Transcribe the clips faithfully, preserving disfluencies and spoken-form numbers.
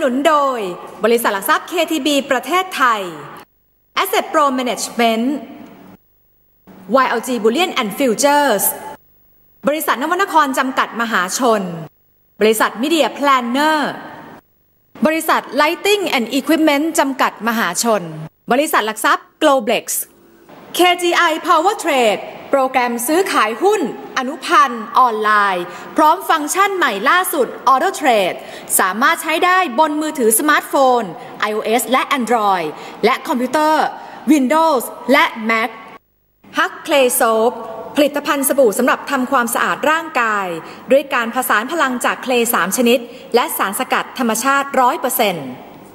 นุนโดยบริษัทหลักทรัพย์ เค ที บี ประเทศไทย Asset Pro Management วาย แอล จี Bullion and Futures บริษัทนวนครจำกัดมหาชนบริษัท Media Planner บริษัท Lighting and Equipment จำกัดมหาชนบริษัทหลักทรัพย์ Globlex เค จี ไอ Power Trade โปรแกรมซื้อขายหุ้นอนุพันธ์ออนไลน์พร้อมฟังก์ชันใหม่ล่าสุด Auto Trade สามารถใช้ได้บนมือถือสมาร์ทโฟน iOS และ Android และคอมพิวเตอร์ Windows และ Mac Hug Clay Soap ผลิตภัณฑ์สบู่สำหรับทำความสะอาดร่างกายด้วยการผสานพลังจากเคลสามชนิดและสารสกัดธรรมชาติ ร้อยเปอร์เซ็นต์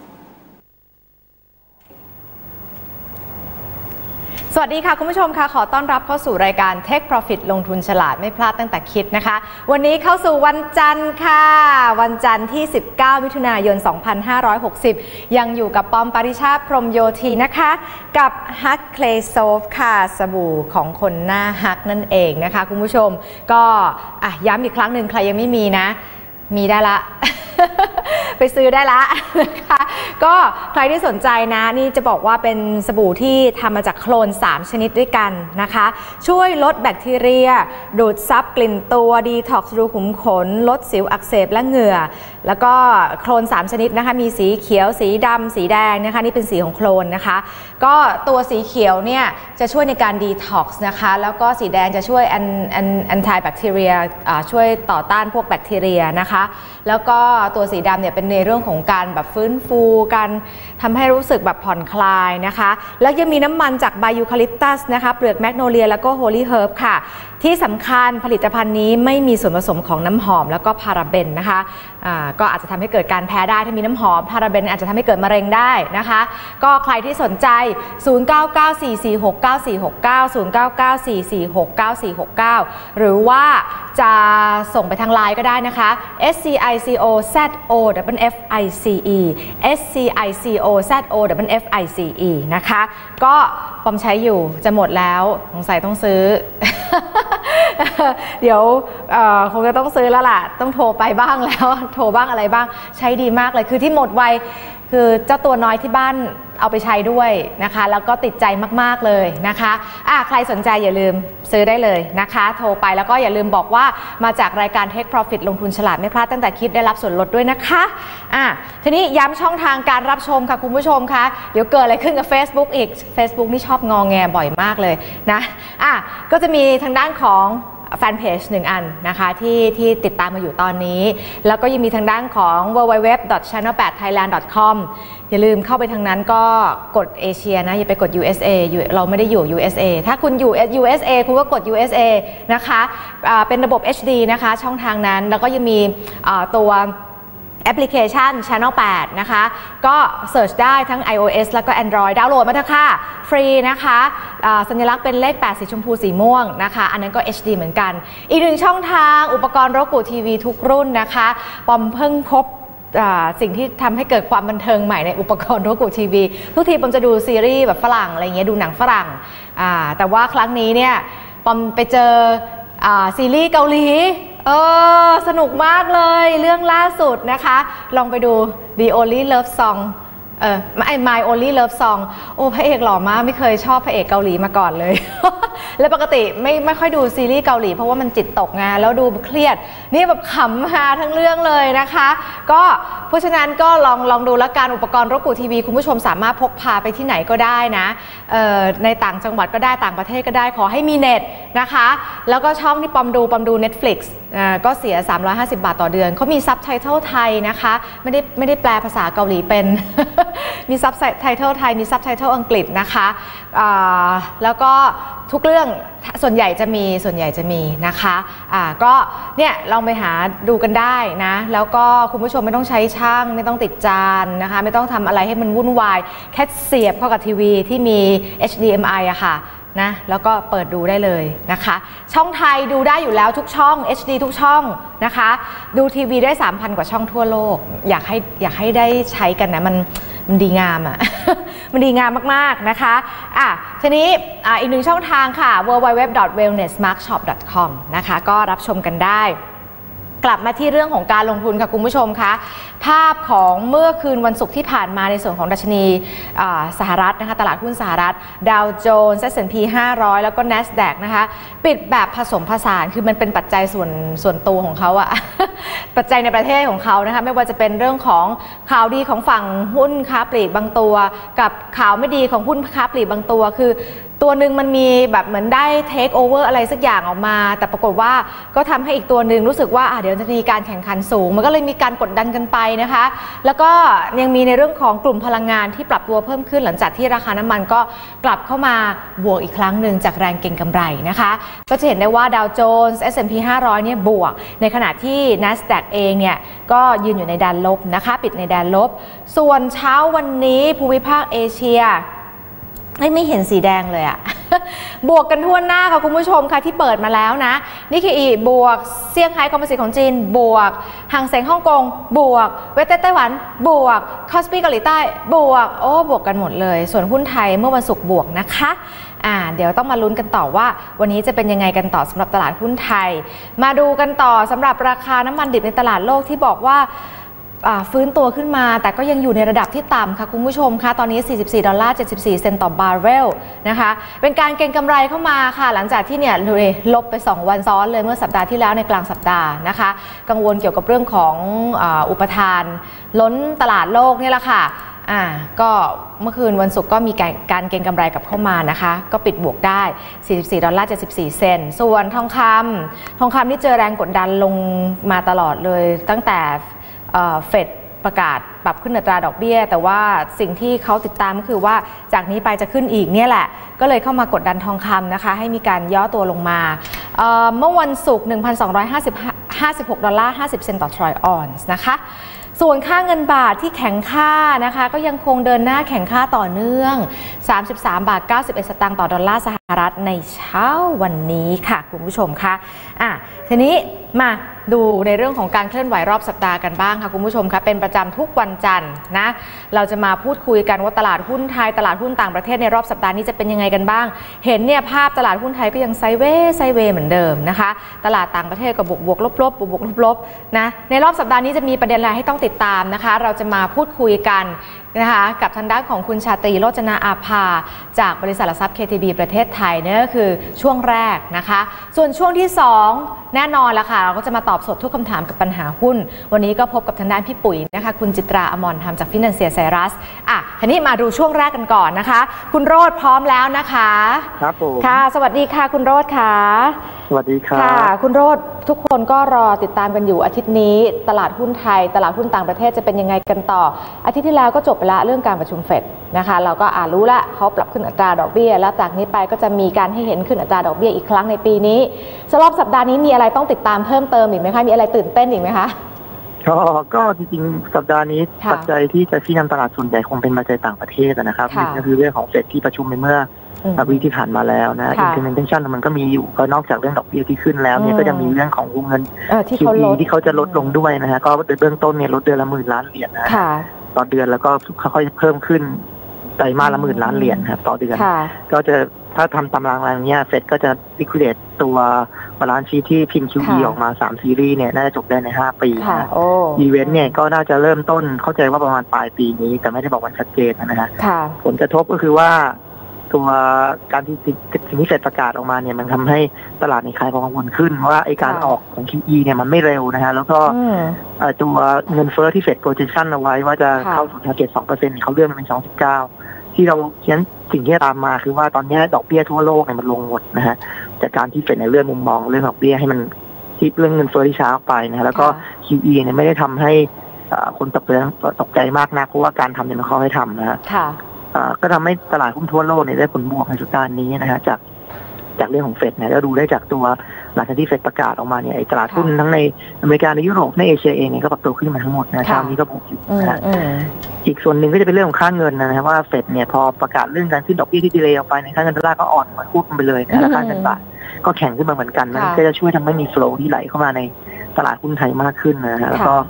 สวัสดีค่ะคุณผู้ชมค่ะขอต้อนรับเข้าสู่รายการ Take Profit ลงทุนฉลาดไม่พลาดตั้งแต่คิดนะคะวันนี้เข้าสู่วันจันทร์ค่ะวันจันทร์ที่สิบเก้ามิถุนายนสองพันห้าร้อยหกสิบยังอยู่กับปอมปริชาติพรหมโยธีนะคะกับ Hug Clay Soap ค่ะสบู่ของคนหน้าฮักนั่นเองนะคะคุณผู้ชมก็อ่ะย้ำอีกครั้งหนึ่งใครยังไม่มีนะมีได้ละ ไปซื้อได้ละนะคะก็ใครที่สนใจนะนี่จะบอกว่าเป็นสบู่ที่ทำมาจากโคลนสามชนิดด้วยกันนะคะช่วยลดแบคทีเรียดูดซับกลิ่นตัวดีท็อกซ์รูขุมขนลดสิวอักเสบและเหงื่อแล้วก็โคลนสามชนิดนะคะมีสีเขียวสีดำสีแดงนะคะนี่เป็นสีของโคลนนะคะก็ตัวสีเขียวเนี่ยจะช่วยในการดีท็อกซ์นะคะแล้วก็สีแดงจะช่วยแอนแอนแอนตี้แบคทีเรียช่วยต่อต้านพวกแบคทีเรียนะคะแล้วก็ตัวสีดำเนี่ยเป็นในเรื่องของการแบบฟื้นฟูการทำให้รู้สึกแบบผ่อนคลายนะคะแล้วยังมีน้ำมันจากใบยูคาลิปตัสนะคะเปลือกแมกโนเลียแล้วก็โฮลี่เฮิร์บค่ะที่สำคัญผลิตภัณฑ์นี้ไม่มีส่วนผสมของน้ำหอมแล้วก็พาราเบนนะคะอ่าก็อาจจะทำให้เกิดการแพ้ได้ถ้ามีน้ำหอมพาราเบนอาจจะทำให้เกิดมะเร็งได้นะคะก็ใครที่สนใจศูนย์ เก้า เก้า สี่ สี่ หก เก้า สี่ หก เก้า ศูนย์ เก้า เก้า สี่ สี่ หก เก้า สี่ หก เก้า หรือว่าจะส่งไปทางไลน์ก็ได้นะคะ S C I C O Z O F I C E S C I C O Z O F I C E นะคะก็ปอมใช้อยู่จะหมดแล้วสงสัยต้องซื้อ เดี๋ยวคงจะต้องซื้อแล้วล่ะต้องโทรไปบ้างแล้วโทรบ้างอะไรบ้างใช้ดีมากเลยคือที่หมดไวคือเจ้าตัวน้อยที่บ้านเอาไปใช้ด้วยนะคะแล้วก็ติดใจมากๆเลยนะคะอ่ะใครสนใจอย่าลืมซื้อได้เลยนะคะโทรไปแล้วก็อย่าลืมบอกว่ามาจากรายการ Take Profit ลงทุนฉลาดไม่พลาดตั้งแต่คิดได้รับส่วนลดด้วยนะคะอ่ะทีนี้ย้ำช่องทางการรับชมค่ะคุณผู้ชมคะเดี๋ยวเกิดอะไรขึ้นกับ Facebook อีก Facebook นี่ชอบงอแงบ่อยมากเลยนะอ่ะก็จะมีทางด้านของแฟนเพจหนึ่งอันนะคะที่ที่ติดตามมาอยู่ตอนนี้แล้วก็ยังมีทางด้านของ ดับเบิลยู ดับเบิลยู ดับเบิลยู ดอท ชานแนล แปด ไทยแลนด์ ดอท คอม อย่าลืมเข้าไปทางนั้นก็กดเอเชียนะอย่าไปกด ยู เอส เอ เราไม่ได้อยู่ ยู เอส เอ ถ้าคุณอยู่ ยู เอส เอ คุณก็กด ยู เอส เอ นะคะเป็นระบบ เอช ดี นะคะช่องทางนั้นแล้วก็ยังมีตัวแอปพลิเคชัน Channel แปดนะคะก็เสิร์ชได้ทั้ง iOS แล้วก็ Android ดาวน์โหลดมาเถอะค่ะฟรีนะคะสัญลักษณ์เป็นเลขแปดสีชมพูสีม่วงนะคะอันนั้นก็ เอช ดี เหมือนกันอีกหนึ่งช่องทางอุปกรณ์โรกูทีวีทุกรุ่นนะคะปอมเพิ่งพบสิ่งที่ทำให้เกิดความบันเทิงใหม่ในอุปกรณ์โรกูทีวีทุกทีปอมจะดูซีรีส์แบบฝรั่งอะไรเงี้ยดูหนังฝรั่งแต่ว่าครั้งนี้เนี่ยปอมไปเจอซีรีส์เกาหลีเออสนุกมากเลยเรื่องล่าสุดนะคะลองไปดู The Only Love Song เออ My Only Love Song โอ้พระเอกหล่อมากไม่เคยชอบพระเอกเกาหลีมาก่อนเลย และปกติไม่ไม่ค่อยดูซีรีส์เกาหลีเพราะว่ามันจิตตกไงแล้วดูเครียดนี่แบบขำฮาทั้งเรื่องเลยนะคะก็เพราะฉะนั้นก็ลองลองดูแล้วการอุปกรณ์โรกูทีวีคุณผู้ชมสามารถพกพาไปที่ไหนก็ได้นะในต่างจังหวัดก็ได้ต่างประเทศก็ได้ขอให้มีเน็ตนะคะแล้วก็ช่องที่ปอมดูปอมดู Netflix ก็เสียสามร้อยห้าสิบบาทต่อเดือนเขามีซับไตเติลไทยนะคะไม่ได้ไม่ได้แปลภาษาเกาหลีเป็น มีซับไตเติลไทยมีซับไตเติลอังกฤษนะคะแล้วก็ทุกเรื่องส่วนใหญ่จะมีส่วนใหญ่จะมีนะคะอ่าก็เนี่ยลองไปหาดูกันได้นะแล้วก็คุณผู้ชมไม่ต้องใช้ช่างไม่ต้องติดจานนะคะไม่ต้องทำอะไรให้มันวุ่นวายแค่เสียบเข้ากับทีวีที่มี เอช ดี เอ็ม ไอ อะค่ะนะแล้วก็เปิดดูได้เลยนะคะช่องไทยดูได้อยู่แล้วทุกช่อง เอช ดี ทุกช่องนะคะดูทีวีได้ สามพัน กว่าช่องทั่วโลกอยากให้อยากให้ได้ใช้กันนะมันมันดีงามอ่ะ มันดีงามมากๆนะคะอ่ะทีนี้อ่ะอีกหนึ่งช่องทางค่ะ ดับเบิลยู ดับเบิลยู ดับเบิลยู ดอท เวลเนส มาร์ค ช็อป ดอท คอม นะคะก็รับชมกันได้กลับมาที่เรื่องของการลงทุนค่ะคุณผู้ชมคะภาพของเมื่อคืนวันศุกร์ที่ผ่านมาในส่วนของดัชนีสหรัฐนะคะตลาดหุ้นสหรัฐดาวโจนส์ เอส แอนด์ พี ห้าร้อยแล้วก็ NASDAQ นะคะปิดแบบผสมผสานคือมันเป็นปัจจัยส่วนส่วนตัวของเขาอะ ปัจจัยในประเทศของเขานะคะไม่ว่าจะเป็นเรื่องของข่าวดีของฝั่งหุ้นค้าปลีกบางตัวกับข่าวไม่ดีของหุ้นค้าปลีกบางตัวคือตัวหนึ่งมันมีแบบเหมือนได้เทคโอเวอร์อะไรสักอย่างออกมาแต่ปรากฏว่าก็ทำให้อีกตัวหนึ่งรู้สึกว่าเดี๋ยวจะมีการแข่งขันสูงมันก็เลยมีการกดดันกันไปนะคะแล้วก็ยังมีในเรื่องของกลุ่มพลังงานที่ปรับตัวเพิ่มขึ้นหลังจากที่ราคาน้ำมันก็กลับเข้ามาบวกอีกครั้งหนึ่งจากแรงเก็งกำไรนะคะก็จะเห็นได้ว่าดาวโจนส์ เอส แอนด์ พี ห้าร้อยเนี่ยบวกในขณะที่ NASDAQ เองเนี่ยก็ยืนอยู่ในแดนลบนะคะปิดในแดนลบส่วนเช้าวันนี้ภูมิภาคเอเชียไม่เห็นสีแดงเลยอะ บวกกันทั่วหน้าค่ะคุณผู้ชมค่ะที่เปิดมาแล้วนะนิเคอีบวกเซี่ยงไฮ้คอมโพสิตของจีนบวกหังเส็งฮ่องกงบวกเวสเต้ไต้หวันบวกคอสปีเกาหลีใต้บวกโอ้บวกกันหมดเลยส่วนหุ้นไทยเมื่อวันศุกร์บวกนะคะอ่าเดี๋ยวต้องมาลุ้นกันต่อว่าวันนี้จะเป็นยังไงกันต่อสำหรับตลาดหุ้นไทยมาดูกันต่อสำหรับราคาน้ำมันดิบในตลาดโลกที่บอกว่าฟื้นตัวขึ้นมาแต่ก็ยังอยู่ในระดับที่ต่ำค่ะคุณผู้ชมคะตอนนี้สี่สิบสี่ดอลลาร์เจ็ดสิบสี่เซนต์ต่อบาร์เรลนะคะเป็นการเก็งกำไรเข้ามาค่ะหลังจากที่เนี่ยลบไปสองวันซ้อนเลยเมื่อสัปดาห์ที่แล้วในกลางสัปดาห์นะคะกังวลเกี่ยวกับเรื่องของอุปทานล้นตลาดโลกนี่แหละค่ะอ่าก็เมื่อคืนวันศุกร์ก็มีการการเก็งกำไรกลับเข้ามานะคะก็ปิดบวกได้สี่สิบสี่ดอลลาร์เจ็ดสิบสี่เซนต์ส่วนทองคำทองคำที่เจอแรงกดดันลงมาตลอดเลยตั้งแต่เฟดประกาศปรับขึ้นอัตราดอกเบี้ยแต่ว่าสิ่งที่เขาติดตามก็คือว่าจากนี้ไปจะขึ้นอีกเนี่ยแหละก็เลยเข้ามากดดันทองคำนะคะให้มีการย่อตัวลงมาเ, เมื่อวันศุกร์ หนึ่งพันสองร้อยห้าสิบหกดอลลาร์ห้าสิบเซนต์ต่อทรอยออนซ์นะคะส่วนค่าเงินบาทที่แข็งค่านะคะก็ยังคงเดินหน้าแข็งค่าต่อเนื่องสามสิบสามบาทเก้าสิบเอ็ดสตางค์ต่อดอลลาร์สหรัฐในเช้าวันนี้ค่ะคุณผู้ชมค่ะอ่ะทีนี้มาดูในเรื่องของการเคลื่อนไหวรอบสัปดาห์กันบ้างค่ะคุณผู้ชมคะเป็นประจำทุกวันจันทร์นะเราจะมาพูดคุยกันว่าตลาดหุ้นไทยตลาดหุ้นต่างประเทศในรอบสัปดาห์นี้จะเป็นยังไงกันบ้างเห็นเนี่ยภาพตลาดหุ้นไทยก็ยังไซเวย์ไซเวย์เหมือนเดิมนะคะตลาดต่างประเทศก็บวกบวกลบลบบวกบวกลบลบนะในรอบสัปดาห์นี้จะมีประเด็นอะไรให้ต้องติดตามนะคะเราจะมาพูดคุยกันนะคะกับทางด้านของคุณชาตรีโรจนาอาภาจากบริษัทหลักทรัพย์ เค ที บี ประเทศไทยนี่ก็คือช่วงแรกนะคะส่วนช่วงที่สองแน่นอนละค่ะเราก็จะมาตอบสดทุกคำถามกับปัญหาหุ้นวันนี้ก็พบกับทางด้านพี่ปุ๋ยนะคะคุณจิตราอมรธรรมจาก Financier Cyrus อ่ะทีนี้มาดูช่วงแรกกันก่อนนะคะคุณโรจน์พร้อมแล้วนะคะครับผมค่ะสวัสดีค่ะคุณโรจน์ค่ะสวัสดีครับค่ะคุณโรจน์ทุกคนก็รอติดตามกันอยู่อาทิตย์นี้ตลาดหุ้นไทยตลาดหุ้นต่างประเทศจะเป็นยังไงกันต่ออาทิตย์ที่แล้วก็จบไปละเรื่องการประชุมเฟดนะคะเราก็อ่านรู้ละเขาปรับขึ้นอัตราดอกเบี้ยแล้วจากนี้ไปก็จะมีการให้เห็นขึ้นอัตราดอกเบี้ยอีกครั้งในปีนี้สำหรับสัปดาห์นี้มีอะไรต้องติดตามเพิ่มเติมอีกไหมคะมีอะไรตื่นเต้นอีกไหมคะก็ก็จริงๆสัปดาห์นี้ปัจจัยที่จะชี้นำตลาดส่วนใหญ่คงเป็นปัจจัยต่างประเทศนะครับก็คือเรื่องของเฟดที่ประชุมไปเมื่อวีที่ผ่านมาแล้วนะ implementation มันก็มีอยู่ก็นอกจากเรื่องดอกเบี้ยที่ขึ้นแล้วเนี่ยก็จะมีเรื่องของวงเงิน คิว อี ที่เขาจะลดลงด้วยนะฮะก็โดยเบื้องต้นเนี่ยลดเดือนละหมื่นล้านเหรียญนะต่อเดือนแล้วก็ค่อยๆเพิ่มขึ้นไตรมาสละหมื่นล้านเหรียญครับต่อเดือนก็จะถ้าทำตำรางอะไรเงี้ยเฟดก็จะ liquidate ตัวบาลานซ์ชีทที่พิมพ์ คิว อี ออกมาสามซีรีส์เนี่ยน่าจะจบได้ในห้าปีนะอีเวนต์เนี่ยก็น่าจะเริ่มต้นเข้าใจว่าประมาณปลายปีนี้แต่ไม่ได้บอกวันชัดเจนนะฮะผลกระทบก็คือว่าตัวการที่สิ่งที่เฟดประกาศออกมาเนี่ยมันทำให้ตลาดในคลายความกังวลขึ้นว่าไอการออกของ คิว อี เนี่ยมันไม่เร็วนะฮะแล้วก็ตัวเงินเฟ้อที่เฟด projection เอาไว้ว่าจะเข้าสู่ target สองเปอร์เซ็นต์ เขาเลื่อนมาเป็น สองจุดเก้า ที่เราเขียนสิ่งที่ตามมาคือว่าตอนนี้ดอกเบี้ยทั่วโลกเนี่ยมันลงหมดนะฮะจากการที่เฟดในเรื่องมุมมองเรื่องดอกเบี้ยให้มันที่เรื่องเงินเฟ้อที่ช้าออกไปนะแล้วก็ คิว อี เนี่ยไม่ได้ทำให้คนตกใจตกใจมากนักเพราะว่าการทำเนี่ยมันเขาให้ทำนะฮะก็ทำให้ตลาดหุ้นทั่วโลกเนี่ยได้ผลบวกในสัปดาห์นี้นะฮะจากจากเรื่องของเฟดเนี่ยก็ดูได้จากตัวหลังจากที่เฟดประกาศออกมาเนี่ยไอ้ตลาดหุ้นทั้งในอเมริกาในยุโรปในเอเชียเองเนี่ยก็ปรับตัวขึ้นมาทั้งหมดนะเช้านี้ก็บวกอยู่นะฮะอีกส่วนหนึ่งก็จะเป็นเรื่องของค่าเงินนะฮะว่าเฟดเนี่ยพอประกาศเรื่องการขึ้นดอกเบี้ยที่ดีเลย์ออกไปในค่าเงินดอลลาร์ก็อ่อนมาควบไปเลยนะแล้วค่าเงินบาทก็แข็งขึ้นมาเหมือนกันมันก็จะช่วยทำให้มีโฟลว์ที่ไหลเข้ามาในตลาดหุ้นไทยมากขึ้นนะฮะแล้วก็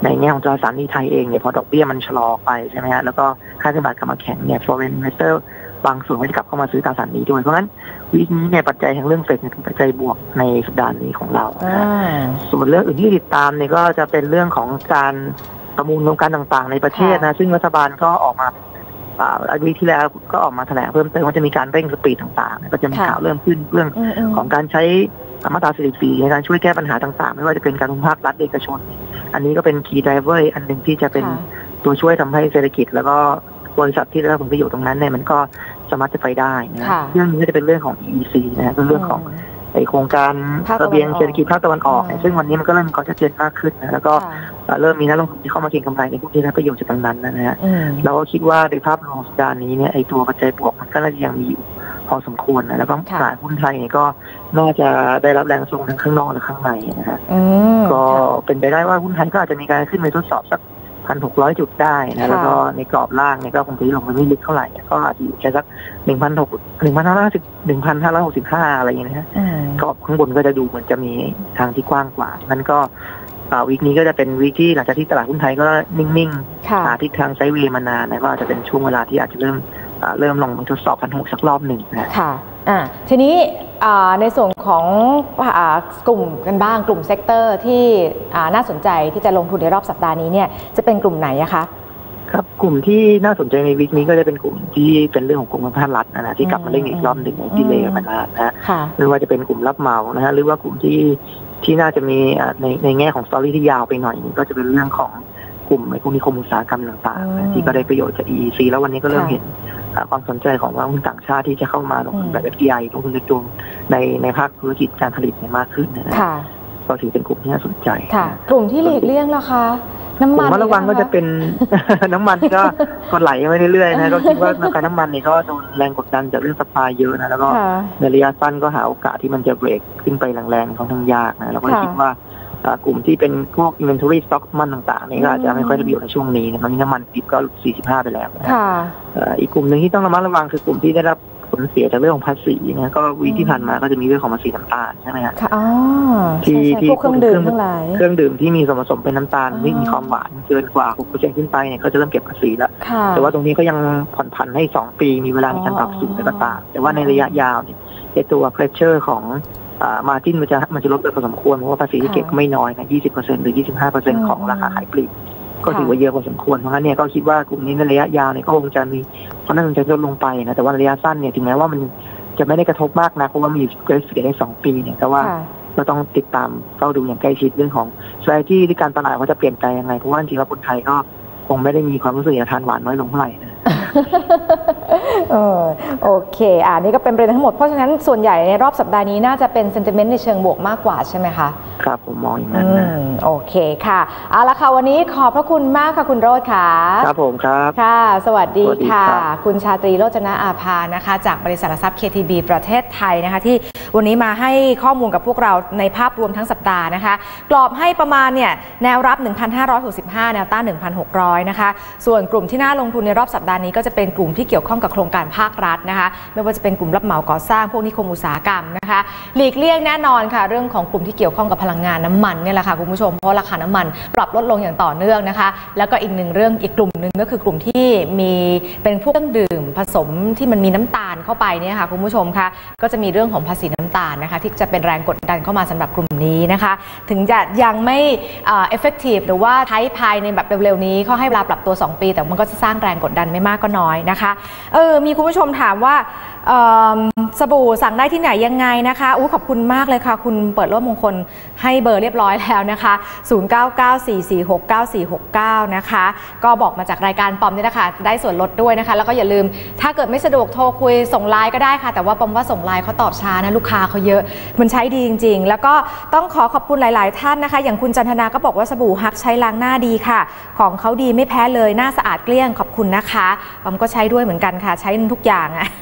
ในแง่ของตราสารหนี้ไทยเองเนี่ยพอดอกเบี้ยมันชะลอไปใช่ไหมฮะแล้วก็ค่าเงินบาทกลับมาแข็งเนี่ย foreign investor บางส่วนก็จะกลับเข้ามาซื้อตราสารหนี้ด้วยเพราะงั้นวีคนี้เนี่ยปัจจัยทางเรื่องเฟดเป็นปัจจัยบวกในสัปดาห์นี้ของเราส่วนเรื่องอื่นที่ติดตามเนี่ยก็จะเป็นเรื่องของการประมูลโครงการต่างๆในประเทศนะซึ่งรัฐบาลก็ออกมาอาทิตย์ที่แล้วก็ออกมาแถลงเพิ่มเติมว่าจะมีการเร่งสปีดต่างๆก็จะมีข่าวเริ่มขึ้นเรื่องของการใช้มาตราสี่สิบสี่ในการช่วยแก้ปัญหาต่างๆไม่ว่าจะเป็นการลงภาครัฐเอกชนอันนี้ก็เป็น key driver อันหนึ่งที่จะเป็นตัวช่วยทำให้เศรษฐกิจแล้วก็บริษัทที่ได้รับผลประโยชน์ตรงนั้นเนี่ยมันก็สามารถจะไปได้นะเรื่องนี้ก็จะเป็นเรื่องของ อี อี ซี นะก็เรื่องของไอโครงการระเบียงเศรษฐกิจภาคตะวันออกซึ่งวันนี้มันก็เริ่มมีความชัดเจนมากขึ้นนะแล้วก็เริ่มมีนักลงทุนที่เข้ามาเก็งกำไรในพวกที่ได้ประโยชน์จากตรงนั้นนะฮะเราก็คิดว่าในภาพรวมสัปดาห์นี้เนี่ยไอตัวปัจจัยบวกมันก็น่าจะยังมีอยู่พอสมควรนะแล้วก็ตลาดหุ้นไทยก็น่าจะได้รับแรงส่งทั้งข้างนอกและข้างในนะฮะก็เป็นไปได้ว่าหุ้นไทยก็อาจจะมีการขึ้นไปทดสอบสักพันหกร้อยจุดได้นะแล้วก็ในกรอบล่างเนี่ยก็คงจะลงไปไม่ลึกเท่าไหร่ก็อาจจะอยู่แค่สักหนึ่งพันหกหนึ่งพันห้าร้อยสิบหนึ่งพันห้าร้อยหกสิบห้าอะไรอย่างเงี้ยนะฮะกรอบข้างบนก็จะดูเหมือนจะมีทางที่กว้างกว่านั้นก็วีคนี้ก็จะเป็นวีคที่หลังจากที่ตลาดหุ้นไทยก็นิ่งๆหาทิศทางไซด์เวย์มานานนะก็อาจจะเป็นช่วงเวลาที่อาจจะเริ่มเริ่มลงมาทดสอบพันหกสักรอบหนึ่งนะค่ะอ่าทีนี้ในส่วนของกลุ่มกันบ้างกลุ่มเซกเตอร์ที่น่าสนใจที่จะลงทุนในรอบสัปดาห์นี้เนี่ยจะเป็นกลุ่มไหนอะคะครับกลุ่มที่น่าสนใจในวีคนี้ก็จะเป็นกลุ่มที่เป็นเรื่องของกลุ่มภาครัฐนะที่กลับมาเล่นอีกรอบหนึ่งในดีเลย์มานานนะไม่ว่าจะเป็นกลุ่มรับเหมานะฮะหรือว่ากลุ่มที่ที่น่าจะมีในในแง่ของสตอรี่ที่ยาวไปหน่อยก็จะเป็นเรื่องของกลุ่มในพวกนิคมอุตสาหกรรมต่างๆที่ก็ได้ประโยชน์จาก อี อี ซี แล้ววันนี้ก็เริ่มเห็นความสนใจของว่าหุ้นต่างชาติที่จะเข้ามาลงทุนแบบ เอฟ ดี ไอ ลงทุนในตัวในในภาคธุรกิจการผลิตมากขึ้นนะก็ถือเป็นกลุ่มที่น่าสนใจกลุ่มที่หลีกเลี่ยงล่ะคะน้ำมันระวังก็จะเป็นน้ำมันก็ก็ไหลไปเรื่อยๆนะก็คิดว่าราคาน้ำมันนี่ก็โดนแรงกดดันจากเรื่องซัพพลายเยอะนะแล้วก็ในระยะสั้นก็หาโอกาสที่มันจะเบรกขึ้นไปแรงๆค่อนข้างยากนะเราก็คิดว่ากลุ่มที่เป็นพวก inventory stock มันต่างๆนี่ก็อาจจะไม่ค่อยได้ประโยชน์ในช่วงนี้นะตอนนี้น้ำมันดิบก็สี่สิบห้าไปแล้วนะอีกกลุ่มหนึ่งที่ต้องระมัดระวังคือกลุ่มที่ได้รับผลเสียจากเรื่องของภาษีนะก็วีที่ผ่านมาก็จะมีเรื่องของภาษีน้ำตาลใช่ไหมฮะที่ที่เครื่องดื่มทั้งหลายเครื่องดื่มที่มีส่วนผสมเป็นน้ำตาลที่มีความหวานเกินกว่า หกเปอร์เซ็นต์ ขึ้นไปเนี่ยก็จะเริ่มเก็บภาษีแล้วแต่ว่าตรงนี้ก็ยังผ่อนผันให้สองปีมีเวลาในการปรับสูงแต่ก็ตามแต่ว่าในระยะยาวเนี่ยตัว pressure ของมาร์จิ้นมันจะมันจะลดไปพอสมควรเพราะว่าภาษีที่เก็บก็ไม่น้อยนะ ยี่สิบเปอร์เซ็นต์ หรือ ยี่สิบห้าเปอร์เซ็นต์ ของราคาขายปลีกก็ถือว่าเยอะพอสมควรเพราะงั้นเนี่ยก็คิดว่ากลุ่มนี้ในระยะยาวเนี่ยก็คงจะมีเพราะนั่นจะลดลงไปนะแต่ว่าระยะสั้นเนี่ยถึงแม้ว่ามันจะไม่ได้กระทบมากนะเพราะว่ามีเกรสเฟียได้สองปีเนี่ยแต่ว่าก็ต้องติดตามเฝ้าดูอย่างใกล้ชิดเรื่องของ strategy ที่การตลาดเขาจะเปลี่ยนแปลงยังไงเพราะว่าจริงๆแล้วคนไทยก็คงไม่ได้มีความรู้สึกอยากทานหวานน้อยลงเท่าไหร่นะเออโอเคอ่านี่ก็เป็นประเด็นทั้งหมดเพราะฉะนั้นส่วนใหญ่ในรอบสัปดาห์นี้น่าจะเป็น sentiment ในเชิงบวกมากกว่าใช่ไหมคะครับผมมองอย่างนั้นนะโอเคค่ะเอาละค่ะวันนี้ขอบพระคุณมากค่ะคุณโรจน์ค่ะครับผมครับค่ะสวัสดีค่ะคุณชาตรีโรจนะอาภานะคะจากบริษัทหลักทรัพย์ เค ที บี ประเทศไทยนะคะที่วันนี้มาให้ข้อมูลกับพวกเราในภาพรวมทั้งสัปดาห์นะคะกรอบให้ประมาณเนี่ยแนวรับ หนึ่งพันห้าร้อยหกสิบห้า แนวต้าน หนึ่งพันหกร้อย นะคะส่วนกลุ่มที่น่าลงทุนในรอบสัปดาห์นี้ก็จะเป็นกลุ่มที่เกี่ยวข้องกับโครงการภาครัฐนะคะไม่ว่าจะเป็นกลุ่มรับเหมาก่อสร้างพวกนิคมอุตสาหกรรมนะคะหลีกเลี่ยงแน่นอนค่ะเรื่องของกลุ่มที่เกี่ยวข้องกับพลังงานน้ำมันเนี่ยแหละค่ะคุณผู้ชมเพราะราคาน้ำมันปรับลดลงอย่างต่อเนื่องนะคะแล้วก็อีกหนึ่งเรื่องอีกกลุ่มหนึ่งก็คือกลุ่มที่มีเป็นพวกเครื่องดื่มผสมที่มันมีน้ำตาลเข้าไปเนี่ยค่ะคุณผู้ชมคะก็จะมีเรื่องของภาษีน้ำตาลนะคะที่จะเป็นแรงกดดันเข้ามาสำหรับกลุ่มนี้นะคะถึงจะยังไม่เอ่อ effective หรือว่าใช้ภายในแบบเร็วๆนี้เขาให้เวลาปรับตัวสองปีแต่มันก็จะสร้างแรงกดดันไม่มากก็น้อยนะคะเออมีคุณผู้ชมถามว่าสบู่สั่งได้ที่ไหนยังไงนะคะอู้ขอบคุณมากเลยค่ะคุณเปิดรถมงคลให้เบอร์เรียบร้อยแล้วนะคะศูนย์ เก้า เก้า สี่ สี่ หก เก้า สี่ หก เก้านะคะก็บอกมาจากรายการปอมนี่นะคะได้ส่วนลดด้วยนะคะแล้วก็อย่าลืมถ้าเกิดไม่สะดวกโทรคุยส่งไลน์ก็ได้ค่ะแต่ว่าปอมว่าส่งไลน์เขาตอบช้านะลูกค้าเขาเยอะมันใช้ดีจริงๆแล้วก็ต้องขอขอบคุณหลายๆท่านนะคะอย่างคุณจันทนาก็บอกว่าสบู่ฮักใช้ล้างหน้าดีค่ะของเขาดีไม่แพ้เลยหน้าสะอาดเกลี้ยงขอบคุณนะคะปอมก็ใช้ด้วยเหมือนกันค่ะใช้ทุกอย่างอะ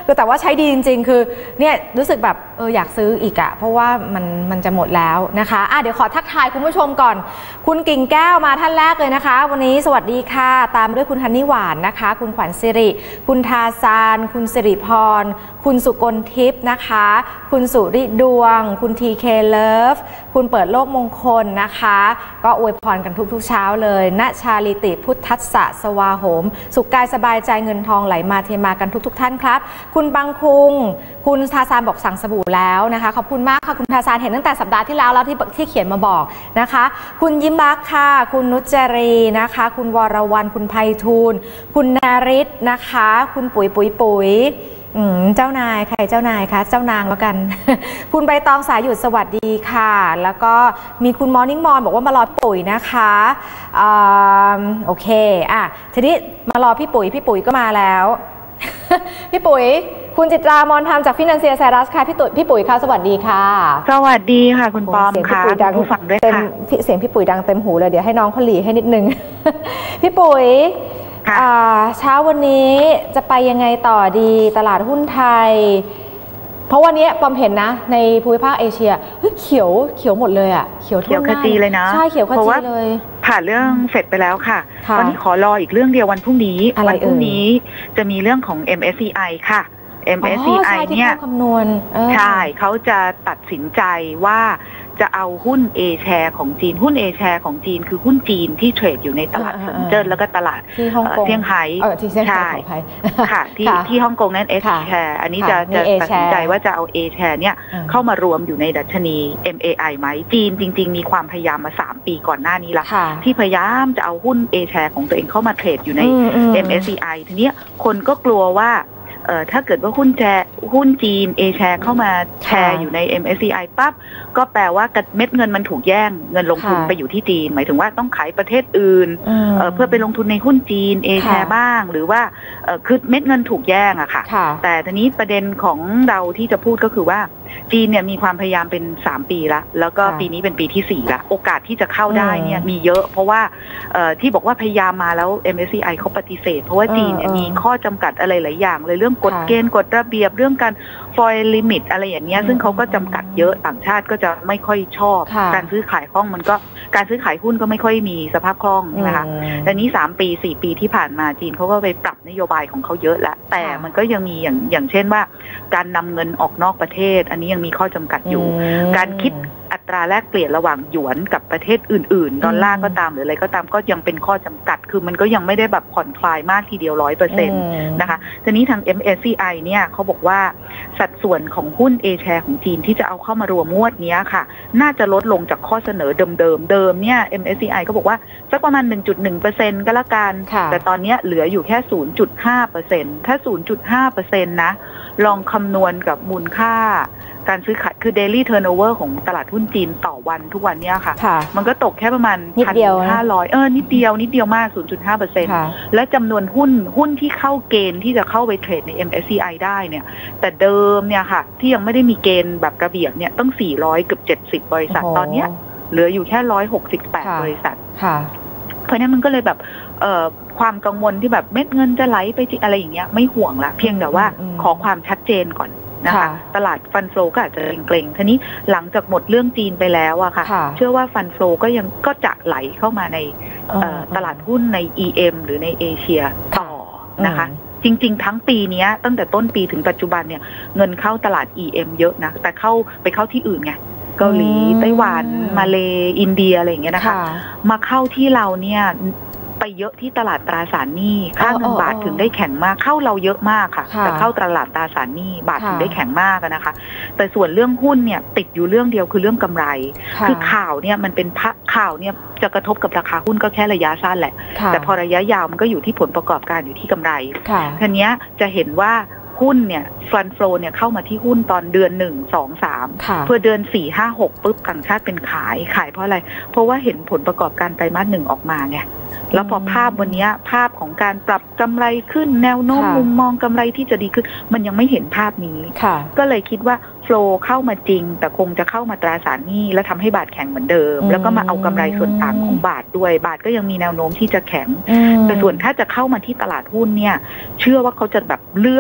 คือแต่ว่าใช้ดีจริงๆคือเนี่ยรู้สึกแบบเอออยากซื้ออีกอะเพราะว่ามันมันจะหมดแล้วนะคะอ่ะเดี๋ยวขอทักทายคุณผู้ชมก่อนคุณกิ่งแก้วมาท่านแรกเลยนะคะวันนี้สวัสดีค่ะตามด้วยคุณฮันนี่หวานนะคะคุณขวัญสิริคุณทาซานคุณสิริพรคุณสุกลทิพย์นะคะคุณสุริดวงคุณทีเคเลิฟคุณเปิดโลกมงคลนะคะก็อวยพรกันทุกๆเช้าเลยณชาลิติพุทธัสสะสวาโหมสุขกายสบายใจเงินทองไหลมาเทมากันทุกๆท่านครับคุณบังคุงคุณทาซานบอกสั่งสบู่แล้วนะคะขอบคุณมากค่ะคุณทาซานเห็นตั้งแต่สัปดาห์ที่แล้วแล้วที่ที่เขียนมาบอกนะคะคุณยิ้มรักค่ะคุณนุจรีนะคะคุณวรวรรณคุณไพฑูรย์คุณนาริศนะคะคุณปุ๋ยปุ๋ยปุ๋ยเจ้านายใครเจ้านายคะเจ้านางแล้วกัน คุณใบตองสายหยุดสวัสดีค่ะแล้วก็มีคุณมอร์นิ่งมอนบอกว่ามารอปุ๋ยนะคะโอเคอ่ะทีนี้มารอพี่ปุ๋ยพี่ปุ๋ยก็มาแล้ว พี่ปุ๋ยคุณจิตรามอนธรรมจากฟินันเซียไซรัสค่ะพี่ตุ๋ยพี่ปุ๋ยค่ะสวัสดีค่ะสวัสดีค่ะคุณปอมค่ะผู้ฟังด้วยค่ะเสียงพี่ปุ๋ยดังเต็มหูเลยเดี๋ยวให้น้องเขาหลีให้นิดนึง พี่ปุ๋ยเช้าวันนี้จะไปยังไงต่อดีตลาดหุ้นไทยเพราะวันนี้ปอมเห็นนะในภูมิภาคเอเชียเฮ้ยเขียวเขียวหมดเลยอ่ะเขียวทุ่งหน้าเลยนะใช่เขียวขจีเลยผ่านเรื่องเสร็จไปแล้วค่ะวันนี้ขอรออีกเรื่องเดียววันพรุ่งนี้วันพรุ่งนี้จะมีเรื่องของ เอ็ม เอส ซี ไอ ค่ะ เอ็ม เอส ซี ไอ เนี่ยใช่เขาจะตัดสินใจว่าจะเอาหุ้น A share ของจีนหุ้น A share ของจีนคือหุ้นจีนที่เทรดอยู่ในตลาดเซินเจิ้นแล้วก็ตลาดเซี่ยงไฮ้ใช่ค่ะที่ที่ฮ่องกงนั้น S share อันนี้จะจะตัดสินใจว่าจะเอา A share เนี่ยเข้ามารวมอยู่ในดัชนี เอ็ม เอ ไอ ไหมจีนจริงๆมีความพยายามมาสามปีก่อนหน้านี้ละที่พยายามจะเอาหุ้น A share ของตัวเองเข้ามาเทรดอยู่ใน เอ็ม เอส ซี ไอ ทีนี้คนก็กลัวว่าเอ่อถ้าเกิดว่าหุ้นแชร์หุ้นจีน A share เข้ามาแชร์อยู่ใน เอ็ม เอส ซี ไอ ปั๊บก็แปลว่าเม็ดเงินมันถูกแย่งเงินลงทุนไปอยู่ที่จีนหมายถึงว่าต้องขายประเทศอื่น เอ่อเพื่อไปลงทุนในหุ้นจีน A share บ้างหรือว่าเอ่อคือเม็ดเงินถูกแย่งอะค่ะแต่ทีนี้ประเด็นของเราที่จะพูดก็คือว่าจีนเนี่ยมีความพยายามเป็นสามปีละแล้วก็ปีนี้เป็นปีที่สี่ละโอกาสที่จะเข้าได้เนี่ยมีเยอะเพราะว่าเอ่อที่บอกว่าพยายามมาแล้ว เอ็ม เอส ซี ไอ เขาปฏิเสธเพราะว่าจีนเนี่ยมีข้อจำกัดอะไรหลายอย่างเลยเรื่องกฎเกณฑ์กฎระเบียบเรื่องการ foreign limit อะไรอย่างเงี้ยซึ่งเขาก็จำกัดเยอะต่างชาติก็จะไม่ค่อยชอบการซื้อขายคล่องมันก็การซื้อขายหุ้นก็ไม่ค่อยมีสภาพคล่องนะคะแต่นี้สามปีสี่ปีที่ผ่านมาจีนเขาก็ไปปรับนโยบายของเขาเยอะแล้วแต่มันก็ยังมีอย่างอย่างเช่นว่าการนำเงินออกนอกประเทศอันนี้ยังมีข้อจำกัดอยู่การคิดอัตราแลกเปลี่ยนระหว่างหยวนกับประเทศอื่นๆดอลลาร์ก็ตามหรืออะไรก็ตามก็ยังเป็นข้อจำกัดคือมันก็ยังไม่ได้แบบผ่อนคลายมากทีเดียว ร้อยเปอร์เซ็นต์ นะคะทีนี้ทาง เอ็ม เอส ซี ไอ เนี่ยเขาบอกว่าสัดส่วนของหุ้น A share ของจีนที่จะเอาเข้ามารวมงวดนี้ค่ะน่าจะลดลงจากข้อเสนอเดิมๆเดิมเนี่ย เอ็ม เอส ซี ไอ ก็บอกว่าสักประมาณ หนึ่งจุดหนึ่งเปอร์เซ็นต์ ก็แล้วกันแต่ตอนนี้เหลืออยู่แค่ ศูนย์จุดห้าเปอร์เซ็นต์ ถ้า ศูนย์จุดห้าเปอร์เซ็นต์ นะลองคำนวณกับมูลค่าการซื้อขายคือ daily turnover ของตลาดหุ้นจีนต่อวันทุกวันเนี้ยค่ะมันก็ตกแค่ประมาณ หนึ่งพันห้าร้อย เออนิดเดียวนิดเดียวมาก ศูนย์จุดห้าเปอร์เซ็นต์ และจำนวนหุ้นหุ้นที่เข้าเกณฑ์ที่จะเข้าไปเทรดใน เอ็ม เอส ซี ไอ ได้เนี่ยแต่เดิมเนี่ยค่ะที่ยังไม่ได้มีเกณฑ์แบบระเบียบเนี่ยต้องสี่ร้อยเกือบเจ็ดสิบบริษัทตอนเนี้ยเหลืออยู่แค่หนึ่งร้อยหกสิบแปดบริษัทเพราะนั้นมันก็เลยแบบเอ่อความกังวลที่แบบเม็ดเงินจะไหลไปอะไรอย่างเงี้ยไม่ห่วงละเพียงแต่ว่าขอความชัดเจนก่อนนะคะตลาดฟันโฟก็อาจจะเกรงๆทีนี้หลังจากหมดเรื่องจีนไปแล้วอะค่ะเชื่อว่าฟันโฟก็ยังก็จะไหลเข้ามาในตลาดหุ้นใน อี เอ็ม หรือในเอเชียต่อนะคะจริงๆทั้งปีนี้ตั้งแต่ต้นปีถึงปัจจุบันเนี่ยเงินเข้าตลาด อี เอ็ม เยอะนะแต่เข้าไปเข้าที่อื่นไงเกาหลีไต้หวันมาเลอินเดียอะไรอย่างเงี้ยนะคะมาเข้าที่เราเนี่ยไปเยอะที่ตลาดตราสารหนี้ค่าเงินบาทถึงได้แข็งมากเข้าเราเยอะมากค่ะแต่เข้าตลาดตราสารหนี้บาทถึงได้แข็งมากนะคะแต่ส่วนเรื่องหุ้นเนี่ยติดอยู่เรื่องเดียวคือเรื่องกำไรคือข่าวเนี่ยมันเป็นข่าวเนี่ยจะกระทบกับราคาหุ้นก็แค่ระยะสั้นแหละแต่พอระยะยาวมันก็อยู่ที่ผลประกอบการอยู่ที่กำไรทีนี้จะเห็นว่าหุ้นเนี่ยฟันโฟเนี่ยเข้ามาที่หุ้นตอนเดือนหนึ่งสองสามเพื่อเดือนสี่ห้าหกปุ๊บต่างชาติเป็นขายขายเพราะอะไรเพราะว่าเห็นผลประกอบการไตรมาสหนึ่งออกมาไงแล้วพอภาพวันนี้ภาพของการปรับกำไรขึ้นแนวโน้มมุมมองกำไรที่จะดีขึ้นมันยังไม่เห็นภาพนี้ก็เลยคิดว่าโฟลเข้ามาจริงแต่คงจะเข้ามาตราสารหนี้และทำให้บาทแข็งเหมือนเดิมแล้วก็มาเอากำไรส่วนต่างของบาทด้วยบาทก็ยังมีแนวโน้มที่จะแข็งแต่ส่วนถ้าจะเข้ามาที่ตลาดหุ้นเนี่ยเชื่อว่าเขาจะแบบเลือกตัว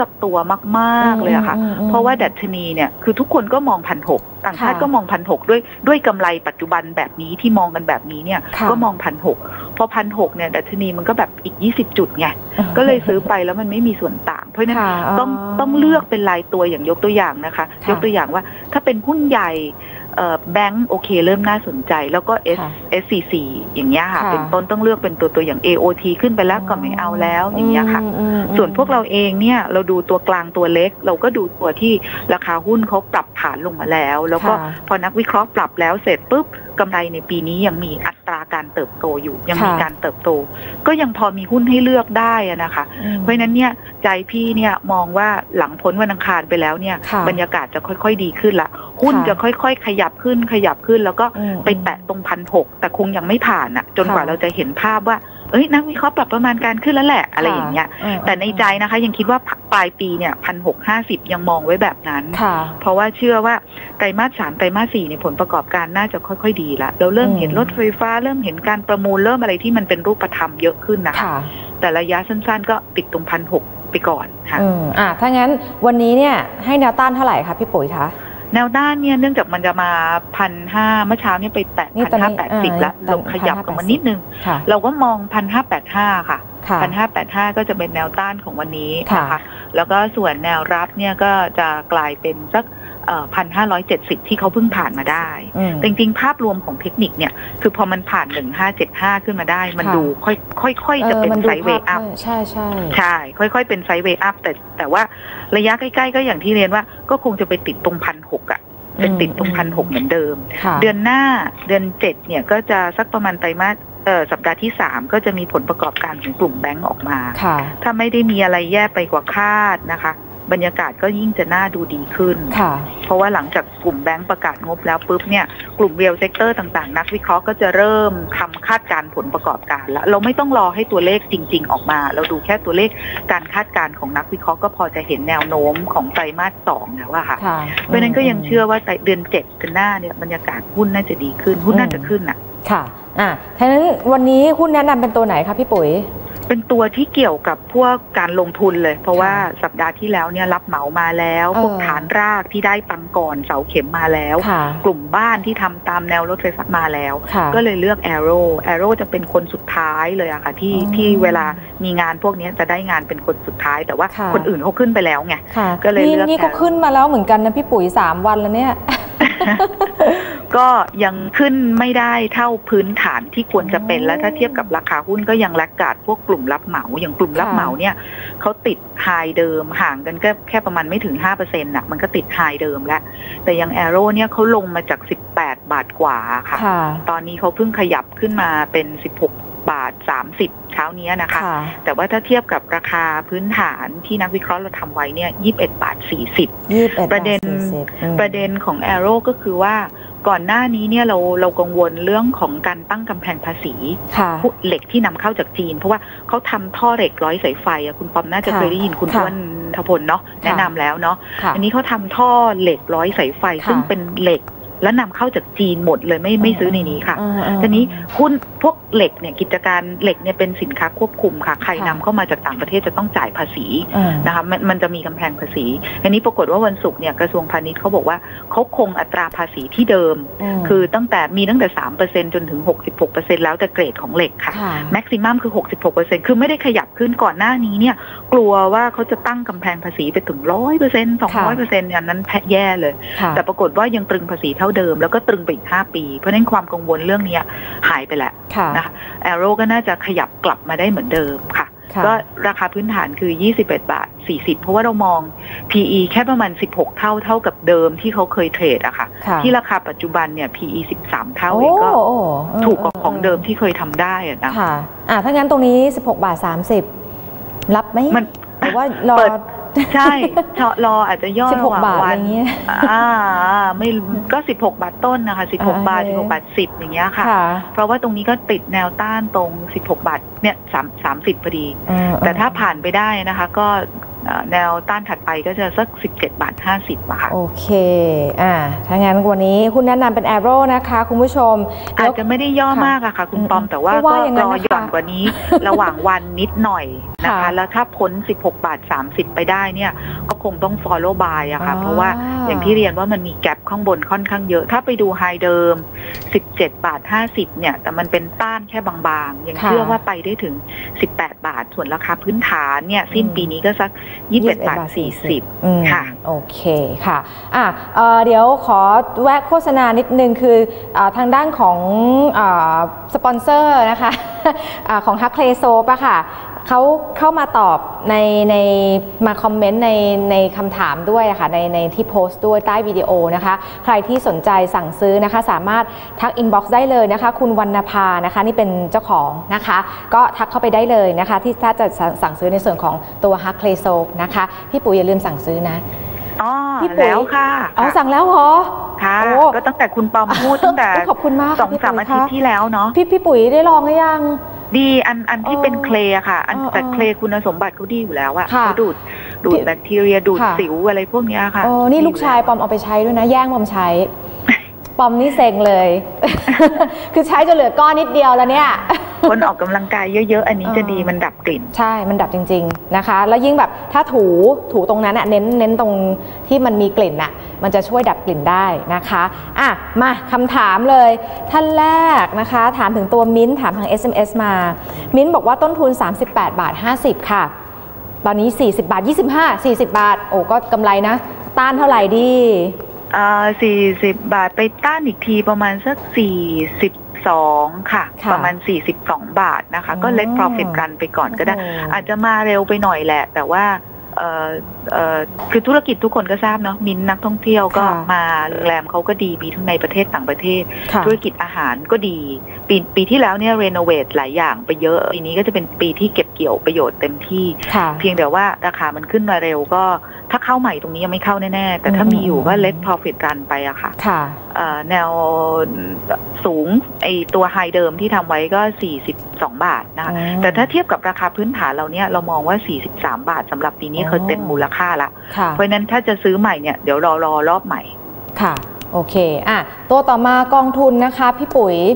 มากๆเลยอะค่ะเพราะว่าดัชนีเนี่ยคือทุกคนก็มองพันหกต่างชาติก็มองพันหกด้วยด้วยกำไรปัจจุบันแบบนี้ที่มองกันแบบนี้เนี่ยก็มองพันหกพอพันหกเนี่ยดัชนีมันก็แบบอีกยี่สิบจุดไงก็เลยซื้อไปแล้วมันไม่มีส่วนต่างเพราะฉะนั้นต้องต้องเลือกเป็นรายตัวอย่างยกตัวอย่างนะคะยกตัวอย่างว่าถ้าเป็นหุ้นใหญ่แบงก์โอเคเริ่มน่าสนใจแล้วก็ S เอส ซี ซี อย่างเงี้ยค่ะเป็นต้นต้องเลือกเป็นตัวตัวอย่าง เอ โอ ที ขึ้นไปแล้วก็ไม่เอาแล้วอย่างเงี้ยค่ะส่วนพวกเราเองเนี่ยเราดูตัวกลางตัวเล็กเราก็ดูตัวที่ราคาหุ้นเขาปรับฐานลงมาแล้วแล้วก็พอนักวิเคราะห์ปรับแล้วเสร็จปุ๊บกำไรในปีนี้ยังมีอัตราการเติบโตอยู่ยังมีการเติบโตก็ยังพอมีหุ้นให้เลือกได้นะคะเพราะฉะนั้นเนี่ยใจพี่เนี่ยมองว่าหลังพ้นวันอังคารไปแล้วเนี่ยบรรยากาศจะค่อยๆดีขึ้นละหุ้นจะค่อยๆขยับขึ้นขยับขึ้นแล้วก็ไปแตะตรงพันหกแต่คงยังไม่ผ่านอ่ะจนกว่าเราจะเห็นภาพว่าเอ้ยนักวิเคราะห์ปรับประมาณการขึ้นแล้วแหละอะไรอย่างเงี้ยแต่ในใจนะคะยังคิดว่าปลายปีเนี่ยพันหกห้าสิบยังมองไว้แบบนั้นเพราะว่าเชื่อว่าไตรมาสสามไตรมาสสี่ในผลประกอบการน่าจะค่อยๆดีละเราเริ่มเห็นรถไฟฟ้าเริ่มเห็นการประมูลเริ่มอะไรที่มันเป็นรูปธรรมเยอะขึ้นนะคะแต่ระยะสั้นๆก็ติดตรงพันหกไปก่อนค่ะอ่าถ้างั้นวันนี้เนี่ยให้แนวต้านเท่าไหร่คะพี่ปุ๋ยคะแนวต้านเนี่ยเนื่องจากมันจะมาพันห้าเมื่อเช้าเนี่ยไปแตะพันห้าแปดสิบแล้วลงขยับกันมานิดนึงเราก็มองพันห้าแปดห้าค่ะพันห้าแปดห้าก็จะเป็นแนวต้านของวันนี้นะคะแล้วก็ส่วนแนวรับเนี่ยก็จะกลายเป็นสักพันห้าร้อยเจ็ดสิบที่เขาเพิ่งผ่านมาได้จริงๆภาพรวมของเทคนิคเนี่ยคือพอมันผ่านหนึ่งห้าเจ็ดห้าขึ้นมาได้มันดูค่อยๆจะเป็นไซด์เวย์อัพใช่ใช่ใช่ค่อยๆเป็นไซด์เวย์อัพแต่แต่ว่าระยะใกล้ๆก็อย่างที่เรียนว่าก็คงจะไปติดตรงพันหกอ่ะเป็นติดตรงพันหกเหมือนเดิมเดือนหน้าเดือนเจ็ดเนี่ยก็จะสักประมาณไตรมาสเอ่อสัปดาห์ที่สามก็จะมีผลประกอบการของกลุ่มแบงก์ออกมาถ้าไม่ได้มีอะไรแย่ไปกว่าคาดนะคะบรรยากาศก็ยิ่งจะน่าดูดีขึ้นเพราะว่าหลังจากกลุ่มแบงก์ประกาศงบแล้วปุ๊บเนี่ยกลุ่มเรียลเซกเตอร์ต่างๆนักวิเคราะห์ก็จะเริ่มทำคาดการณ์ผลประกอบการแล้วเราไม่ต้องรอให้ตัวเลขจริงๆออกมาเราดูแค่ตัวเลขการคาดการณ์ของนักวิเคราะห์ก็พอจะเห็นแนวโน้มของไตรมาสสองแล้วอะค่ะเพราะนั้นก็ยังเชื่อว่าเดือนเจ็ดเดือนหน้าเนี่ยบรรยากาศหุ้นน่าจะดีขึ้นหุ้นน่าจะขึ้นอะค่ะอ่ะฉะนั้นวันนี้หุ้นแนะนำเป็นตัวไหนคะพี่ปุ๋ยเป็นตัวที่เกี่ยวกับพวกการลงทุนเลยเพราะว่าสัปดาห์ที่แล้วเนี่ยรับเหมามาแล้วพวกฐานรากที่ได้ตังก่อนเสาเข็มมาแล้วกลุ่มบ้านที่ทำตามแนวรถไฟฟ้ามาแล้วก็เลยเลือก Aero Aero จะเป็นคนสุดท้ายเลยอะค่ะที่ที่เวลามีงานพวกนี้จะได้งานเป็นคนสุดท้ายแต่ว่าคนอื่นเขาขึ้นไปแล้วไงก็เลยเลือกนี่ก็ขึ้นมาแล้วเหมือนกันนะพี่ปุ๋ยสามวันแล้วเนี่ยก็ยังขึ้นไม่ได้เท่าพื้นฐานที่ควรจะเป็นและถ้าเทียบกับราคาหุ้นก็ยังแลกขาดพวกกลุ่มรับเหมาอย่างกลุ่มรับเหมาเนี่ยเขาติดไฮเดิมห่างกันแค่แค่ประมาณไม่ถึง ห้าเปอร์เซ็นต์ น่ะมันก็ติดไฮเดิมแล้วแต่ยัง Aero เนี่ยเขาลงมาจากสิบแปดบาทกว่าค่ะตอนนี้เขาเพิ่งขยับขึ้นมาเป็นสิบหกบาทสามสิบเช้านี้นะคะแต่ว่าถ้าเทียบกับราคาพื้นฐานที่นักวิเคราะห์เราทำไว้เนี่ยยี่สิบเอ็ดบาทสี่สิบประเด็นประเด็นของ Aero ก็คือว่าก่อนหน้านี้เนี่ยเราเรากังวลเรื่องของการตั้งกำแพงภาษีเหล็กที่นำเข้าจากจีนเพราะว่าเขาทำท่อเหล็กร้อยสายไฟคุณปอมน่าจะเคยได้ยินคุณอ้วนทพลเนาะแนะนำแล้วเนาะอันนี้เขาทำท่อเหล็กร้อยสายไฟซึ่งเป็นเหล็กแล้วนำเข้าจากจีนหมดเลยไม่ไม่ซื้อในนี้ค่ะทีนี้หุ้นพวกเหล็กเนี่ยกิจการเหล็กเนี่ยเป็นสินค้าควบคุมค่ะใครนำเข้ามาจากต่างประเทศจะต้องจ่ายภาษีนะคะมันมันจะมีกำแพงภาษีอันนี้ปรากฏว่าวันศุกร์เนี่ยกระทรวงพาณิชย์เขาบอกว่าเขาคงอัตราภาษีที่เดิมคือตั้งแต่มีตั้งแต่ สามเปอร์เซ็นต์ จนถึง หกสิบหกเปอร์เซ็นต์ แล้วแต่เกรดของเหล็กค่ะแม็กซิมัมคือ หกสิบหกเปอร์เซ็นต์ คือไม่ได้ขยับขึ้นก่อนหน้านี้เนี่ยกลัวว่าเขาจะตั้งกำแพงภาษีไปถึง หนึ่งร้อยเปอร์เซ็นต์ สองร้อยเปอร์เซ็นต์ อย่างนั้นแพ้แย่เลยแต่ปรากฏว่ายังตรึงภาษีเท่าเดิมแล้วก็ตรึงไปอีกห้าปีเพราะฉะนั้นความกังวลเรื่องนี้หายไปแล้วนะคะ Aero ก็น่าจะขยับกลับมาได้เหมือนเดิมค่ะก็ราคาพื้นฐานคือยี่สิบเอ็ดบาทสี่สิบเพราะว่าเรามอง พี อี แค่ประมาณสิบหกเท่าเท่ากับเดิมที่เขาเคยเทรดอะค่ะที่ราคาปัจจุบันเนี่ย พี อี สิบสามเท่าเองก็ถูกกว่าของเดิมที่เคยทำได้อะนะค่ะอ่าถ้างั้นตรงนี้สิบหกบาทสามสิบรับไหมมันหรือว่ารอใช่รออาจจะย่อระหว่างวันอ่าไม่ก็สิบหกบาทต้นนะคะสิบหกบาทสิบหกบาทสิบอย่างเงี้ยค่ะเพราะว่าตรงนี้ก็ติดแนวต้านตรงสิบหกบาทเนี่ยสาม สามสิบพอดีแต่ถ้าผ่านไปได้นะคะก็แนวต้านถัดไปก็จะสักสิบเจ็ดบาทห้าสิบอะค่ะโอเคอ่าถ้างั้นวันนี้คุณแนะนำเป็น Arrow นะคะคุณผู้ชมอาจจะไม่ได้ย่อมากอะค่ะคุณปอมแต่ว่าก็รอหย่อนกว่านี้ระหว่างวันนิดหน่อยนะคะแล้วถ้าพ้นสิบหกบาทสามสิบไปได้เนี่ยก็คงต้อง follow buy อะค่ะเพราะว่าอย่างที่เรียนว่ามันมีแกปข้างบนค่อนข้างเยอะถ้าไปดูไฮเดิมสิบเจ็ดบาทห้าสิบเนี่ยแต่มันเป็นต้านแค่บางๆยังเชื่อว่าไปได้ถึงสิบแปดบาทส่วนราคาพื้นฐานเนี่ยสิ้นปีนี้ก็สักยี่สิบเอ็ดบาทสี่สิบค่ะโอเคค่ะอ่ะเอ่อเดี๋ยวขอแวะโฆษณานิดนึงคืออทางด้านของสปอนเซอร์นะคะของ ฮักเคลย์ Soap อะค่ะเขาเข้ามาตอบในในมาคอมเมนต์ในในคำถามด้วยค่ะในในที่โพสต์ด้วยใต้วิดีโอนะคะใครที่สนใจสั่งซื้อนะคะสามารถทักอินบ็อกซ์ได้เลยนะคะคุณวรรณภานะคะนี่เป็นเจ้าของนะคะก็ทักเข้าไปได้เลยนะคะที่ถ้าจะสั่งซื้อในส่วนของตัว ฮักเคลย์ Soap นะคะพี่ปุ๋ยอย่าลืมสั่งซื้อนะอ๋อแล้วค่ะเอาสั่งแล้วเหรอค่ะก็ตั้งแต่คุณปอมพูดตั้งแต่ขอบคุณมากสองสามอาทิตย์ที่แล้วเนาะพี่พี่ปุ๋ยได้ลองหรือยังดีอันอันที่เป็นเคลอะค่ะอันแต่เคลคุณสมบัติเขาดีอยู่แล้วอะเขาดูดดูดแบคทีเรียดูดสิวอะไรพวกนี้ค่ะอ๋อนี่ลูกชายปอมเอาไปใช้ด้วยนะแย่งปอมใช้ปอมนี่เซ็งเลยคือใช้จนเหลือก้อนนิดเดียวแล้วเนี่ยคนออกกำลังกายเยอะๆอันนี้จะดีมันดับกลิ่นใช่มันดับจริงๆนะคะแล้วยิ่งแบบถ้าถูถูตรงนั้นอะเน้นเน้นตรงที่มันมีกลิ่นอะมันจะช่วยดับกลิ่นได้นะคะอ่ะมาคำถามเลยท่านแรกนะคะถามถึงตัวมิ้นถามทาง เอส เอ็ม เอส มามิ้นบอกว่าต้นทุนสามสิบแปดบาทห้าสิบค่ะตอนนี้สี่สิบบาทยี่สิบห้า สี่สิบบาทโอ้ก็กำไรนะต้านเท่าไหร่ดีอ่าสี่สิบบาทไปต้านอีกทีประมาณสักสี่สิบสองค่ะประมาณสี่สิบสองบาทนะคะก็เล็ก profit run ไปก่อนก็ได้อาจจะมาเร็วไปหน่อยแหละแต่ว่าเอ่อเอ่อคือธุรกิจทุกคนก็ทราบเนาะมินนักท่องเที่ยวก็มาโรงแรมเขาก็ดีมีทั้งในประเทศต่างประเทศธุรกิจอาหารก็ดีปีปีที่แล้วเนี่ยรีโนเวทหลายอย่างไปเยอะปีนี้ก็จะเป็นปีที่เก็บเกี่ยวประโยชน์เต็มที่เพียงแต่ว่าราคามันขึ้นมาเร็วก็ถ้าเข้าใหม่ตรงนี้ยังไม่เข้าแน่ๆแต่ถ้ามีอยู่ก็ let profit run ไปอะค่ะแนวสูงไอตัวไฮเดิมที่ทำไว้ก็สี่สิบสองบาทนะคะแต่ถ้าเทียบกับราคาพื้นฐานเราเนี่ยเรามองว่าสี่สิบสามบาทสำหรับปีนี้คือเต็มมูลค่าละเพราะฉะนั้นถ้าจะซื้อใหม่เนี่ยเดี๋ยวรอรอรอบใหม่ค่ะโอเคอ่ะตัวต่อมากองทุนนะคะพี่ปุ๋ย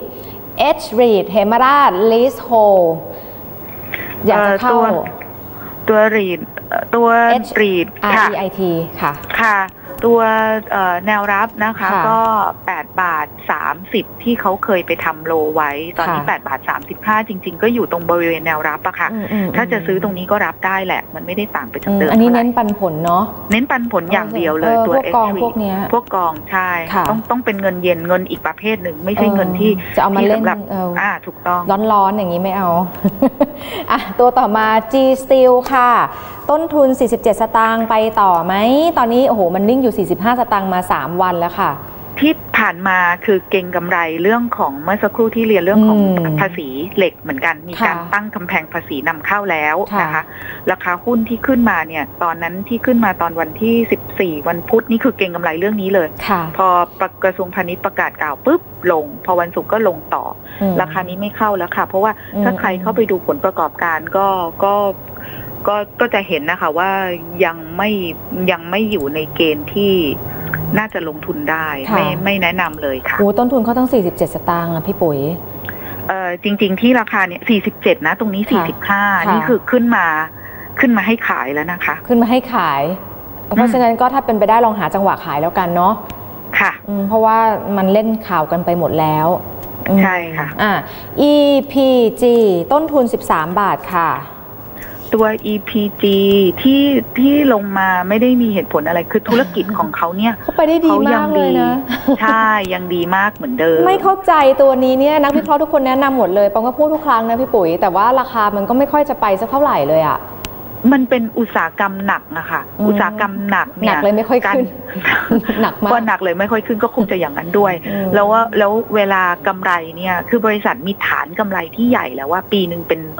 H รีท Hemarat Leasehold อยากจะเข้าตัวรีดตัวรีดค่ะ R E I T ค่ะค่ะตัวแนวรับนะคะก็แปดบาทสามสิบที่เขาเคยไปทำโลไว้ตอนนี้แปดบาทสามสิบห้าจริงๆก็อยู่ตรงบริเวณแนวรับอะค่ะถ้าจะซื้อตรงนี้ก็รับได้แหละมันไม่ได้ต่างไปจากเดิมอันนี้เน้นปันผลเนาะเน้นปันผลอย่างเดียวเลยตัว H พวกนี้พวกกองใช่ต้องต้องเป็นเงินเย็นเงินอีกประเภทหนึ่งไม่ใช่เงินที่จะเอามาเล่นอ่าถูกต้องร้อนๆอย่างนี้ไม่เอาอ่ะตัวต่อมา G Steel ค่ะต้นทุนสี่สิบเจ็ดสตางค์ไปต่อไหมตอนนี้โอ้โหมันนิ่งอยู่สี่สิบห้าสตางค์มาสามวันแล้วค่ะที่ผ่านมาคือเก็งกำไรเรื่องของเมื่อสักครู่ที่เรียนเรื่องของภาษีเหล็กเหมือนกันมีการตั้งกำแพงภาษีนำเข้าแล้วนะคะราคาหุ้นที่ขึ้นมาเนี่ยตอนนั้นที่ขึ้นมาตอนวันที่สิบสี่วันพุธนี่คือเก็งกำไรเรื่องนี้เลยพอกระทรวงพาณิชย์ประกาศกล่าวปุ๊บลงพอวันศุกร์ก็ลงต่อราคานี้ไม่เข้าแล้วค่ะเพราะว่าถ้าใครเข้าไปดูผลประกอบการก็ก็ก็ก็จะเห็นนะคะว่ายังไม่ยังไม่อยู่ในเกณฑ์ที่น่าจะลงทุนได้ไม่ไม่แนะนำเลยค่ะโอ้ต้นทุนเขาต้องสี่สิบเจ็ดสตางค์อะพี่ปุ๋ยเอ่อจริงๆที่ราคาเนี่ยสี่สิบเจ็ดนะตรงนี้สี่สิบห้านี่คือขึ้นมาขึ้นมาให้ขายแล้วนะคะขึ้นมาให้ขายเพราะฉะนั้นก็ถ้าเป็นไปได้ลองหาจังหวะขายแล้วกันเนาะค่ะเพราะว่ามันเล่นข่าวกันไปหมดแล้วใช่ค่ะอ่า อี พี จี ต้นทุนสิบสามบาทค่ะตัว อี พี จี ที่ที่ลงมาไม่ได้มีเหตุผลอะไรคือธุรกิจของเขาเนี่ยเขาไปได้ดีมากเลยนะใช่ยังดีมากเหมือนเดิมไม่เข้าใจตัวนี้เนี่ยนักวิเคราะห์ทุกคนแนะนำหมดเลยปองก็พูดทุกครั้งนะพี่ปุ๋ยแต่ว่าราคามันก็ไม่ค่อยจะไปสักเท่าไหร่เลยอ่ะมันเป็นอุตสาหกรรมหนักนะคะอุตสาหกรรมหนักเนี่ยหนักเลยไม่ค่อยขึ้นหนักมากว่าหนักเลยไม่ค่อยขึ้นก็คงจะอย่างนั้นด้วยแล้วว่าแล้วเวลากำไรเนี่ยคือบริษัทมีฐานกำไรที่ใหญ่แล้วว่าปีหนึ่งเป็นพั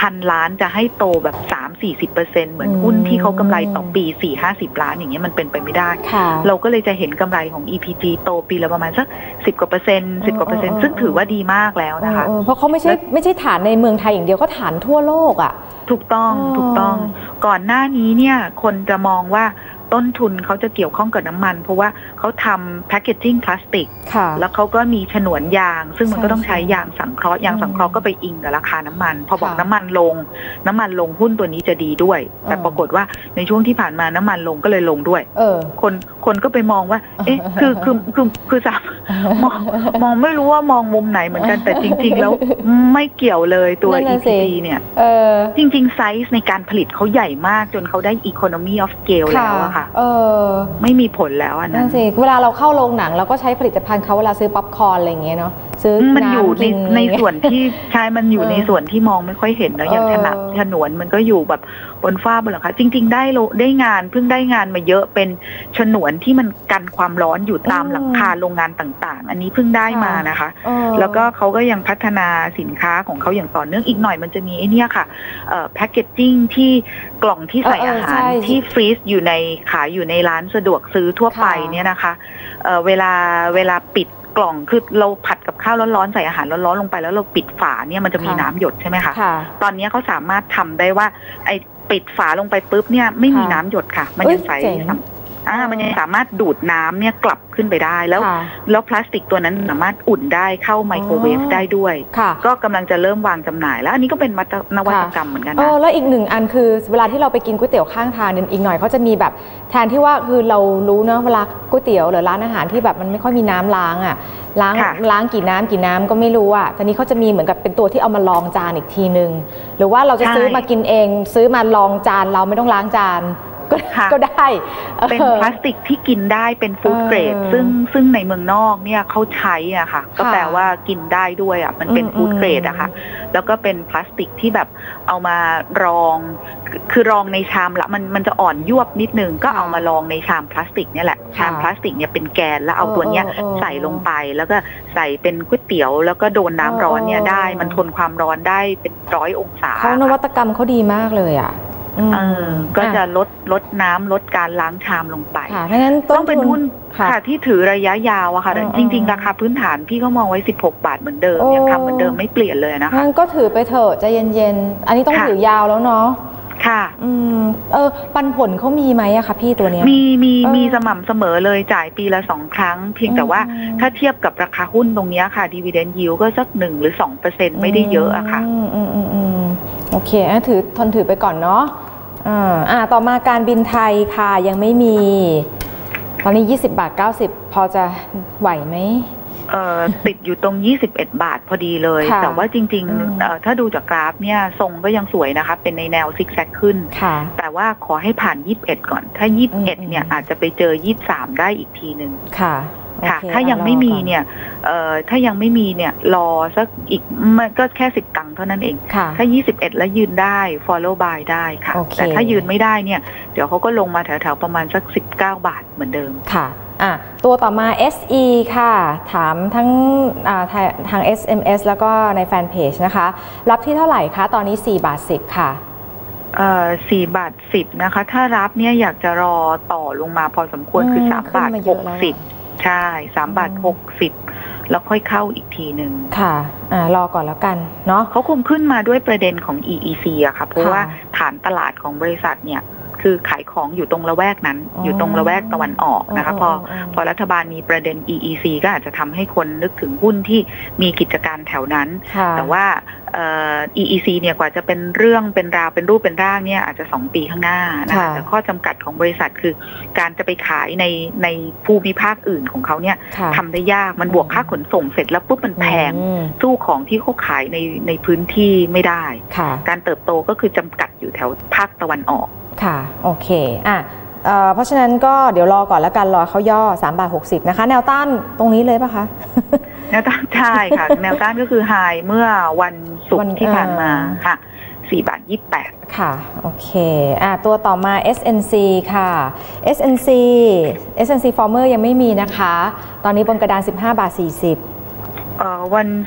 พันล้านจะให้โตแบบ สามถึงสี่สิบเปอร์เซ็นต์ เหมือนหุ้นที่เขากำไรต่อปี สี่ถึงห้าสิบ ล้านอย่างเงี้ยมันเป็นไปไม่ได้เราก็เลยจะเห็นกำไรของ อี พี จี โตปีละประมาณสักสิบกว่าเปอร์เซ็นต์สิบกว่าเปอร์เซ็นต์ซึ่งถือว่าดีมากแล้วนะคะเพราะเขาไม่ใช่ไม่ใช่ฐานในเมืองไทยอย่างเดียวเขาฐานทั่วโลกอ่ะถูกต้องถูกต้องก่อนหน้านี้เนี่ยคนจะมองว่าต้นทุนเขาจะเกี่ยวข้องกับน้ำมันเพราะว่าเขาทำแพคเกจจิ้งพลาสติกแล้วเขาก็มีฉนวนยางซึ่งมันก็ต้องใช้ยางสังเคราะห์ยางสังเคราะห์ก็ไปอิงกับราคาน้ำมันพอบอกน้ำมันลงน้ำมันลงหุ้นตัวนี้จะดีด้วยแต่ปรากฏว่าในช่วงที่ผ่านมาน้ำมันลงก็เลยลงด้วยคนคนก็ไปมองว่าเอ๊ะคือคือคือคือสามมองมองไม่รู้ว่ามองมุมไหนเหมือนกันแต่จริงๆแล้วไม่เกี่ยวเลยตัว อี พี จี เนี่ยจริงๆไซส์ในการผลิตเขาใหญ่มากจนเขาได้ economy of scale แล้วอะค่ะไม่มีผลแล้วอันนั้นสิเวลาเราเข้าโรงหนังเราก็ใช้ผลิตภัณฑ์เขาเวลาซื้อป๊อปคอร์นอะไรอย่างเงี้ยเนาะซื้อมันอยู่ในในส่วนที่ใช่มันอยู่ในส่วนที่มองไม่ค่อยเห็นแล้วอย่างฉนวนฉนวนมันก็อยู่แบบบนฟ้าบนหลังคาจริงๆได้ได้งานเพิ่งได้งานมาเยอะเป็นฉนวนที่มันกันความร้อนอยู่ตามหลังคาโรงงานต่างๆอันนี้เพิ่งได้มานะคะแล้วก็เขาก็ยังพัฒนาสินค้าของเขาอย่างต่อเนื่องอีกหน่อยมันจะมีไอ้นี่ค่ะแพคเกจจิ้งที่กล่องที่ใส่อาหารที่ฟรีซอยู่ในขายอยู่ในร้านสะดวกซื้อทั่วไปเนี่ยนะคะเอ่อเวลาเวลาปิดกล่องคือเราผัดกับข้าวร้อนๆใส่อาหารร้อนๆลงไปแล้วเราปิดฝาเนี่ยมันจะมีน้ำหยดใช่ไหมคะตอนนี้เขาสามารถทำได้ว่าไอ้ปิดฝาลงไปปุ๊บเนี่ยไม่มีน้ำหยดค่ะมันยังใสอ่ามันยังสามารถดูดน้ำเนี่ยกลับขึ้นไปได้แล้วแล้วพลาสติกตัวนั้นสามารถอุ่นได้เข้าไมโครเวฟได้ด้วยก็กำลังจะเริ่มวางจำหน่ายแล้วอันนี้ก็เป็นนวัตกรรมเหมือนกันนะแล้วอีกหนึ่งอันคือเวลาที่เราไปกินก๋วยเตี๋ยวข้างทางอีกหน่อยเขาจะมีแบบแทนที่ว่าคือเรารู้เนาะเวลาก๋วยเตี๋ยวหรือร้านอาหารที่แบบมันไม่ค่อยมีน้ำล้างอ่ะล้างล้างกี่น้ำกี่น้ำก็ไม่รู้อ่ะตอนนี้เขาจะมีเหมือนกับเป็นตัวที่เอามาลองจานอีกทีนึงหรือว่าเราจะซื้อมากินเองซื้อมาลองจานเราไม่ต้องล้างจานก็ได้เป็นพลาสติกที่กินได้เป็นฟู้ดเกรดซึ่งซึ่งในเมืองนอกเนี่ยเขาใช้อ่ะค่ะก็แปลว่ากินได้ด้วยอ่ะมันเป็นฟู้ดเกรดอะค่ะแล้วก็เป็นพลาสติกที่แบบเอามารองคือรองในชามละมันมันจะอ่อนยวบนิดนึงก็เอามารองในชามพลาสติกเนี่ยแหละชามพลาสติกเนี่ยเป็นแกนแล้วเอาตัวเนี้ยใส่ลงไปแล้วก็ใส่เป็นก๋วยเตี๋ยวแล้วก็โดนน้ำร้อนเนี่ยได้มันทนความร้อนได้เป็นร้อยองศาเขานวัตกรรมเขาดีมากเลยอ่ะก็จะลดลดน้ำลดการล้างชามลงไปเพราะฉะนั้นต้องเป็นหุ้นค่ะที่ถือระยะยาวอะค่ะจริงๆราคาพื้นฐานพี่ก็มองไว้สิบหกบาทเหมือนเดิมยังทำเหมือนเดิมไม่เปลี่ยนเลยนะคะงั้นก็ถือไปเถอะใจเย็นๆอันนี้ต้องถือยาวแล้วเนาะค่ะอืมเออปันผลเขามีไหมอะคะพี่ตัวเนี้ยมีมีมีสม่ำเสมอเลยจ่ายปีละสองครั้งเพียงแต่ว่าถ้าเทียบกับราคาหุ้นตรงนี้ค่ะ dividend yield ก็สักหนึ่งหรือสองเปอร์เซ็นต์ไม่ได้เยอะอะค่ะอืมอืมอืมอืมโอเคถือทนถือไปก่อนเนาะอ่าอ่าต่อมาการบินไทยค่ะยังไม่มีตอนนี้ยี่สิบบาทเก้าสิบพอจะไหวไหมเอ่อติดอยู่ตรงยี่สิบเอ็ดบาทพอดีเลยแต่ว่าจริงๆเอ่อถ้าดูจากกราฟเนี่ยทรงก็ยังสวยนะคะเป็นในแนวซิกแซกขึ้นแต่ว่าขอให้ผ่านยี่สิบเอ็ดก่อนถ้ายี่สิบเอ็ดเนี่ยอาจจะไปเจอยี่สิบสามได้อีกทีนึงค่ะค่ะถ้ายังไม่มีเนี่ยเอ่อถ้ายังไม่มีเนี่ยรอสักอีกมันก็แค่สิบตังค์เท่านั้นเองถ้ายี่สิบเอ็ดแล้วยืนได้ follow buy ได้ค่ะแต่ถ้ายืนไม่ได้เนี่ยเดี๋ยวเขาก็ลงมาแถวๆประมาณสักสิบเก้าบาทเหมือนเดิมค่ะอ่ะตัวต่อมา เอส อี ค่ะถามทั้งอ่าทาง เอส เอ็ม เอส แล้วก็ในแฟนเพจนะคะรับที่เท่าไหร่คะตอนนี้สี่บาทสิบค่ะเอ่อสี่บาทสิบนะคะถ้ารับเนี่ยอยากจะรอต่อลงมาพอสมควรคือสามบาทหกสิบใช่สามบาทหกสิบแล้วค่อยเข้าอีกทีหนึ่งค่ะอ่ารอก่อนแล้วกันเนาะเขาคงขึ้นมาด้วยประเด็นของ อี อี ซี อะค่ะเพราะว่าฐานตลาดของบริษัทเนี่ยคือขายของอยู่ตรงละแวกนั้นอยู่ตรงละแวกตะวันออกนะคะพอพอรัฐบาลมีประเด็น อี อี ซี ก็อาจจะทำให้คนนึกถึงหุ้นที่มีกิจการแถวนั้นแต่ว่าเอ่อ อี อี ซี เนี่ยกว่าจะเป็นเรื่องเป็นราวเป็นรูปเป็นร่างเนี่ยอาจจะสองปีข้างหน้านะคะแต่ข้อจำกัดของบริษัทคือการจะไปขายในในภูมิภาคอื่นของเขาเนี่ยทำได้ยากมันบวกค่าขนส่งเสร็จแล้วปุ๊บมันแพงสู้ของที่เขาขายในในพื้นที่ไม่ได้การเติบโตก็คือจำกัดอยู่แถวภาคตะวันออกค่ะโอเคอ่ะเอ่อเพราะฉะนั้นก็เดี๋ยวรอก่อนแล้วกันรอเขาย่อสามบาทหกสิบนะคะแนวต้านตรงนี้เลยป่ะคะแนวต้านใช่ค่ะแนวต้านก็คือไฮเมื่อวันศุกร์ที่ผ่านมาค่ะสี่บาทยี่สิบแปดค่ะโอเคอ่ะตัวต่อมา เอส เอ็น ซี ค่ะ เอส เอ็น ซี เอส เอ็น ซี Former ยังไม่มีนะคะตอนนี้บนกระดานสิบห้าบาทสี่สิบเอ่อวันศุกร์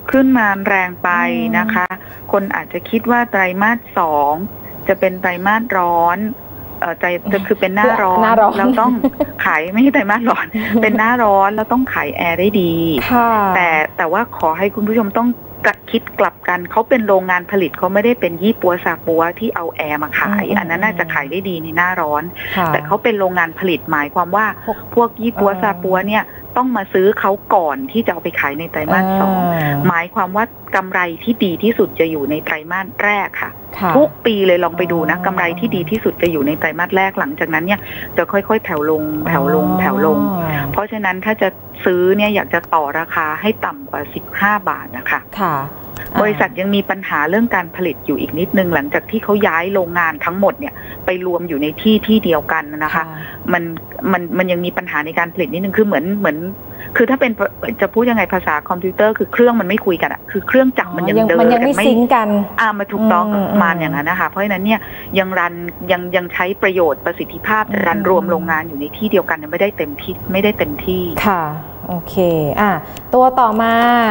ขึ้นมาแรงไปนะคะ คนอาจจะคิดว่าไตรมาสสองจะเป็นไตรมาสร้อนเออใจจะคือเป็นหน้าร้อนเราต้องขายไม่ใช่ไตรมาสร้อน เป็นหน้าร้อนแล้วต้องขายแอร์ได้ดีแต่แต่ว่าขอให้คุณผู้ชมต้องคิดกลับกันเขาเป็นโรงงานผลิตเขาไม่ได้เป็นยี่ปัวซาปัวที่เอาแอร์มาขายอันนั้นน่าจะขายได้ดีในหน้าร้อนแต่เขาเป็นโรงงานผลิตหมายความว่าพวกยี่ปัวซาปัวเนี่ยต้องมาซื้อเขาก่อนที่จะเอาไปขายในไตรมาสสองหมายความว่ากำไรที่ดีที่สุดจะอยู่ในไตรมาสแรกค่ะทุกปีเลยลองไปดูนะกำไรที่ดีที่สุดจะอยู่ในไตรมาสแรกหลังจากนั้นเนี่ยจะค่อยๆแผ่วลงแผ่วลงแผ่วลงเพราะฉะนั้นถ้าจะซื้อเนี่ยอยากจะต่อราคาให้ต่ำกว่าสิบห้าบาทนะคะบริษัทยังมีปัญหาเรื่องการผลิตอยู่อีกนิดนึงหลังจากที่เขาย้ายโรงงานทั้งหมดเนี่ยไปรวมอยู่ในที่ที่เดียวกันนะคะมันมันมันยังมีปัญหาในการผลิตนิดนึงคือเหมือนเหมือนคือถ้าเป็นจะพูดยังไงภาษาคอมพิวเตอร์คือเครื่องมันไม่คุยกันอะคือเครื่องจักรมันยังเดินกันไม่ซิงกันอ่ามาถูกต้องมาอย่างนั้นนะคะเพราะฉะนั้นเนี่ยยังรันยังยังใช้ประโยชน์ประสิทธิภาพรันรวมโรงงานอยู่ในที่เดียวกันไม่ได้เต็มที่ไม่ได้เต็มที่ค่ะโอเคอ่ะตัวต่อมา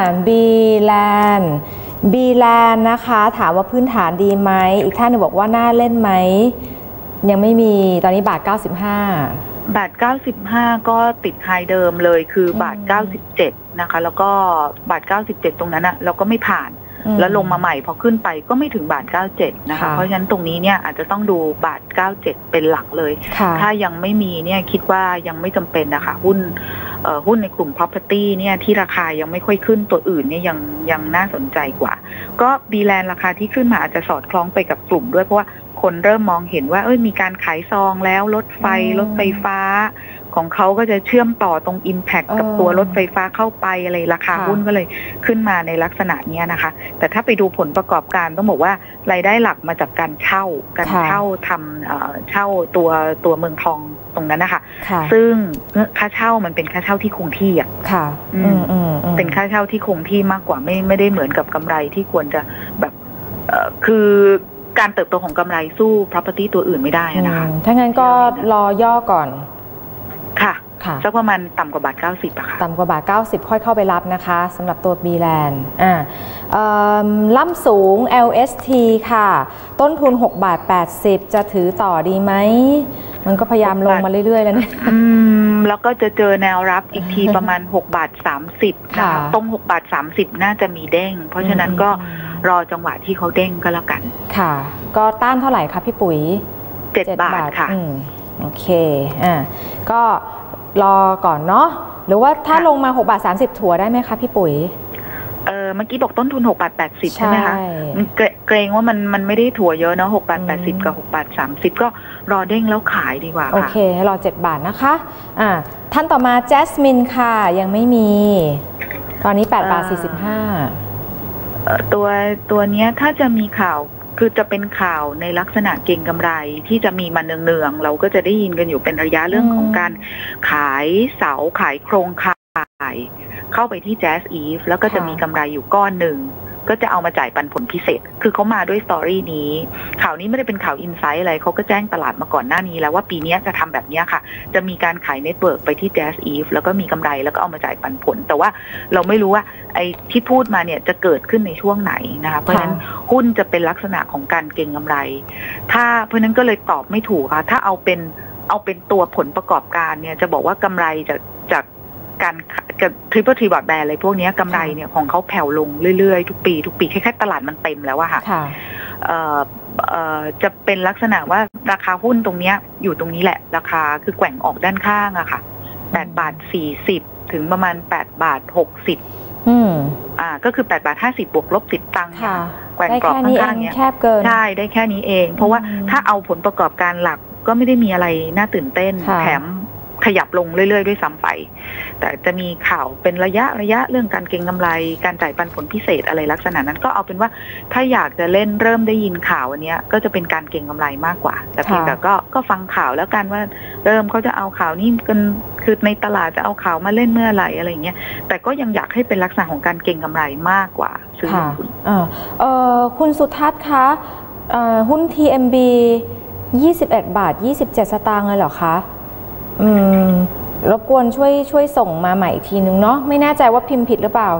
B-Land B-Land นะคะถามว่าพื้นฐานดีไหมอีกท่านหนึ่งบอกว่าน่าเล่นไหมยังไม่มีตอนนี้บาทเก้าสิบห้าบาทเก้าสิบห้าก็ติดไฮเดิมเลยคือบาทเก้าสิบเจ็ดนะคะแล้วก็บาทเก้าสิบเจ็ดตรงนั้นอะเราก็ไม่ผ่านแล้วลงมาใหม่พอขึ้นไปก็ไม่ถึงบาทเก้าสิบเจ็ดนะคะเพราะฉะนั้นตรงนี้เนี่ยอาจจะต้องดูบาทเก้าสิบเจ็ดเป็นหลักเลยถ้ายังไม่มีเนี่ยคิดว่ายังไม่จำเป็นนะคะหุ้นหุ้นในกลุ่ม property เนี่ยที่ราคายังไม่ค่อยขึ้นตัวอื่นเนี่ยยังยังน่าสนใจกว่าก็ B-Land ราคาที่ขึ้นมาอาจจะสอดคล้องไปกับกลุ่มด้วยเพราะว่าคนเริ่มมองเห็นว่าเอ้ยมีการขายซองแล้วรถไฟรถไฟฟ้าของเขาก็จะเชื่อมต่อตรง Impact กับตัวรถไฟฟ้าเข้าไปอะไรราคาหุ้นก็เลยขึ้นมาในลักษณะนี้นะคะแต่ถ้าไปดูผลประกอบการต้องบอกว่ารายได้หลักมาจากการเช่าการเช่าทำเช่าตัวตัวเมืองทองตรงนั้นนะคะซึ่งค่าเช่ามันเป็นค่าเช่าที่คงที่อ่ะเป็นค่าเช่าที่คงที่มากกว่าไม่ไม่ได้เหมือนกับกำไรที่ควรจะแบบคือการเติบโตของกำไรสู้ property ตัวอื่นไม่ได้นะคะถ้างั้นก็รอย่อก่อนค่ะสักประมาณต่ำกว่าบาทเก้าสิบอะค่ะต่ำกว่าบาทเก้าสิบค่อยเข้าไปรับนะคะสำหรับตัว B-Land อ่าล่ำสูง แอล เอส ที ค่ะต้นทุนหกบาทแปดสิบจะถือต่อดีไหมมันก็พยายามลงมาเรื่อยๆแล้วเนี่ยอืมแล้วก็จะเจอแนวรับอีกทีประมาณหกบาทสามสิบค่ะตรงหกบาทสามสิบน่าจะมีเด้งเพราะฉะนั้นก็รอจังหวะที่เขาเด้งก็แล้วกันค่ะก็ต้านเท่าไหร่คะพี่ปุ๋ยเจ็ดบาทค่ะโอเคอ่าก็รอก่อนเนาะหรือว่าถ้าลงมาหกบาทสามสิบถัวได้ไหมคะพี่ปุ๋ยเออเมื่อกี้บอกต้นทุนหกบาทแปดสิบใช่ไหมคะเกรงว่ามันมันไม่ได้ถัวเยอะเนาะหกบาทแปดสิบกับหกบาทสามสิบก็รอเด้งแล้วขายดีกว่าค่ะโอเครอเจ็ดบาทนะคะอ่าท่านต่อมาแจสมินค่ะยังไม่มีตอนนี้แปดบาทสี่สิบห้าตัวตัวเนี้ยถ้าจะมีข่าวคือจะเป็นข่าวในลักษณะเก็งกำไรที่จะมีมาเนืองๆเราก็จะได้ยินกันอยู่เป็นระยะเรื่องของการขายเสาขายโครงข่ายเข้าไปที่ Jazz Eve แล้วก็จะมีกำไรอยู่ก้อนหนึ่งก็จะเอามาจ่ายปันผลพิเศษคือเขามาด้วยสตอรี่นี้ข่าวนี้ไม่ได้เป็นข่าวอินไซต์อะไรเขาก็แจ้งตลาดมาก่อนหน้านี้แล้วว่าปีนี้จะทำแบบนี้ค่ะจะมีการขายเน็ตเวิร์กไปที่ Jazz Eve แล้วก็มีกำไรแล้วก็เอามาจ่ายปันผลแต่ว่าเราไม่รู้ว่าไอ้ที่พูดมาเนี่ยจะเกิดขึ้นในช่วงไหนนะคะเพราะฉะนั้นหุ้นจะเป็นลักษณะของการเก็งกำไรถ้าเพราะนั้นก็เลยตอบไม่ถูกค่ะถ้าเอาเป็นเอาเป็นตัวผลประกอบการเนี่ยจะบอกว่ากำไรจากจากการกับทริปเปิลทรีบอร์ดแบร์อะไรพวกนี้กำไรเนี่ยของเขาแผ่วลงเรื่อยๆทุกปีทุกปีแค่ตลาดมันเต็มแล้วอะค่ะจะเป็นลักษณะว่าราคาหุ้นตรงนี้อยู่ตรงนี้แหละราคาคือแกว่งออกด้านข้างอะค่ะแปดบาทสี่สิบถึงประมาณแปดบาทหกสิบอืมอ่าก็คือแปดบาทห้าสิบบวกลบสิบตังค์แกว่งกรอบข้างๆเนี่ยใช่ได้แค่นี้เองเพราะว่าถ้าเอาผลประกอบการหลักก็ไม่ได้มีอะไรน่าตื่นเต้นแถมขยับลงเรื่อยๆด้วยซ้ำไปแต่จะมีข่าวเป็นระยะระยะเรื่องการเก็งกำไรการจ่ายปันผลพิเศษอะไรลักษณะนั้นก็เอาเป็นว่าถ้าอยากจะเล่นเริ่มได้ยินข่าวอันนี้ก็จะเป็นการเก็งกำไรมากกว่าแต่เพียงแต่ก็ก็ฟังข่าวแล้วกันว่าเริ่มเขาจะเอาข่าวนี้กันคือในตลาดจะเอาข่าวมาเล่นเมื่อไหร่อะไรเงี้ยแต่ก็ยังอยากให้เป็นลักษณะของการเก็งกำไรมากกว่าซื้อหุ้นคุณสุทัศน์คะหุ้น ที เอ็ม บี ยี่สิบเอ็ดบาทยี่สิบเจ็ดสตางค์เลยเหรอคะอืมรบกวนช่วยช่วยส่งมาใหม่อีกทีนึงเนาะไม่แน่ใจว่าพิมพ์ผิดหรือเปล่า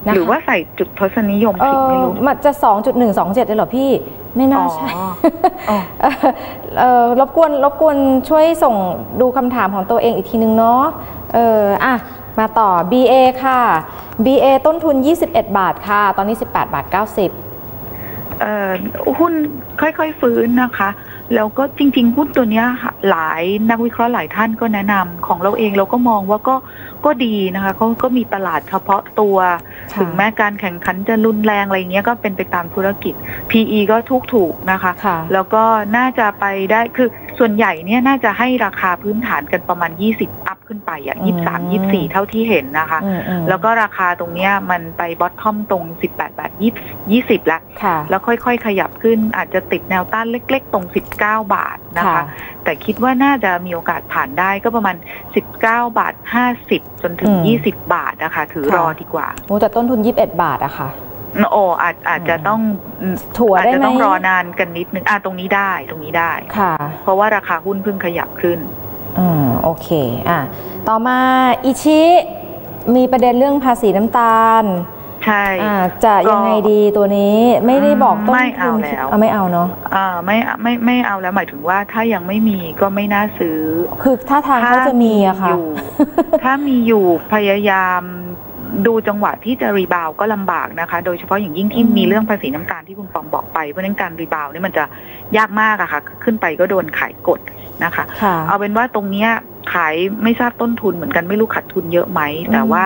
หรือว่าใส่จุดทศนิยมผิดไม่รู้มันจะ สองจุดหนึ่งสองเจ็ด เลยเหรอพี่ไม่น่าใช่เออรบกวนรบกวนช่วยส่งดูคำถามของตัวเองอีกทีนึงเนาะเอออ่ะมาต่อ บี เอ ค่ะ บี เอ ต้นทุนยี่สิบเอ็ดบาทค่ะตอนนี้สิบแปดบาทเก้าสิบเอ่อหุ้นค่อยๆฟื้นนะคะแล้วก็จริงๆหุ้นตัวนี้หลายนักวิเคราะห์หลายท่านก็แนะนำของเราเองเราก็มองว่าก็ก็ดีนะคะเขาก็มีตลาดเฉพาะตัวถึงแม้การแข่งขันจะรุนแรงอะไรเงี้ยก็เป็นไปตามธุรกิจ พี อี ก็ถูกถูกนะคะแล้วก็น่าจะไปได้คือส่วนใหญ่เนี่ยน่าจะให้ราคาพื้นฐานกันประมาณยี่สิบอัพขึ้นไปอ่ะยี่สิบสาม ยี่สิบสี่เท่าที่เห็นนะคะแล้วก็ราคาตรงเนี้ยมันไปบอททอมตรงสิบแปดบาทยี่สิบแล้วแล้วค่อยๆขยับขึ้นอาจจะติดแนวต้านเล็กๆตรงสิบเก้าบาทนะคะแต่คิดว่าน่าจะมีโอกาสผ่านได้ก็ประมาณสิบเก้าบาทห้าสิบจนถึงยี่สิบบาทนะคะถือรอดีกว่าโอ้แต่ต้นทุนยี่สิบเอ็ดบาทอะค่ะโอ้อาจอาจจะต้องถั่วได้ไหมอาจจะต้องรอนานกันนิดนึงอ่ะตรงนี้ได้ตรงนี้ได้ค่ะเพราะว่าราคาหุ้นเพิ่งขยับขึ้นอืมโอเคอ่ะต่อมาอิชิมีประเด็นเรื่องภาษีน้ำตาลใช่อ่าจะยังไงดีตัวนี้ไม่ได้บอกต้นทุนไม่เอาแล้วเอาไม่เอาเนาะอ่าไม่ไม่ไม่เอาแล้วหมายถึงว่าถ้ายังไม่มีก็ไม่น่าซื้อคือถ้าทางเขาจะมีอะค่ะถ้ามีอยู่พยายามดูจังหวะที่จะรีบาวก็ลำบากนะคะโดยเฉพาะอย่างยิ่งที่มีเรื่องภาษีน้ำตาลที่คุณปอมบอกไปเพราะนั้นการรีบาวนี่มันจะยากมากอะค่ะขึ้นไปก็โดนขายกดนะคะเอาเป็นว่าตรงนี้ขายไม่ทราบต้นทุนเหมือนกันไม่รู้ขาดทุนเยอะไหมแต่ว่า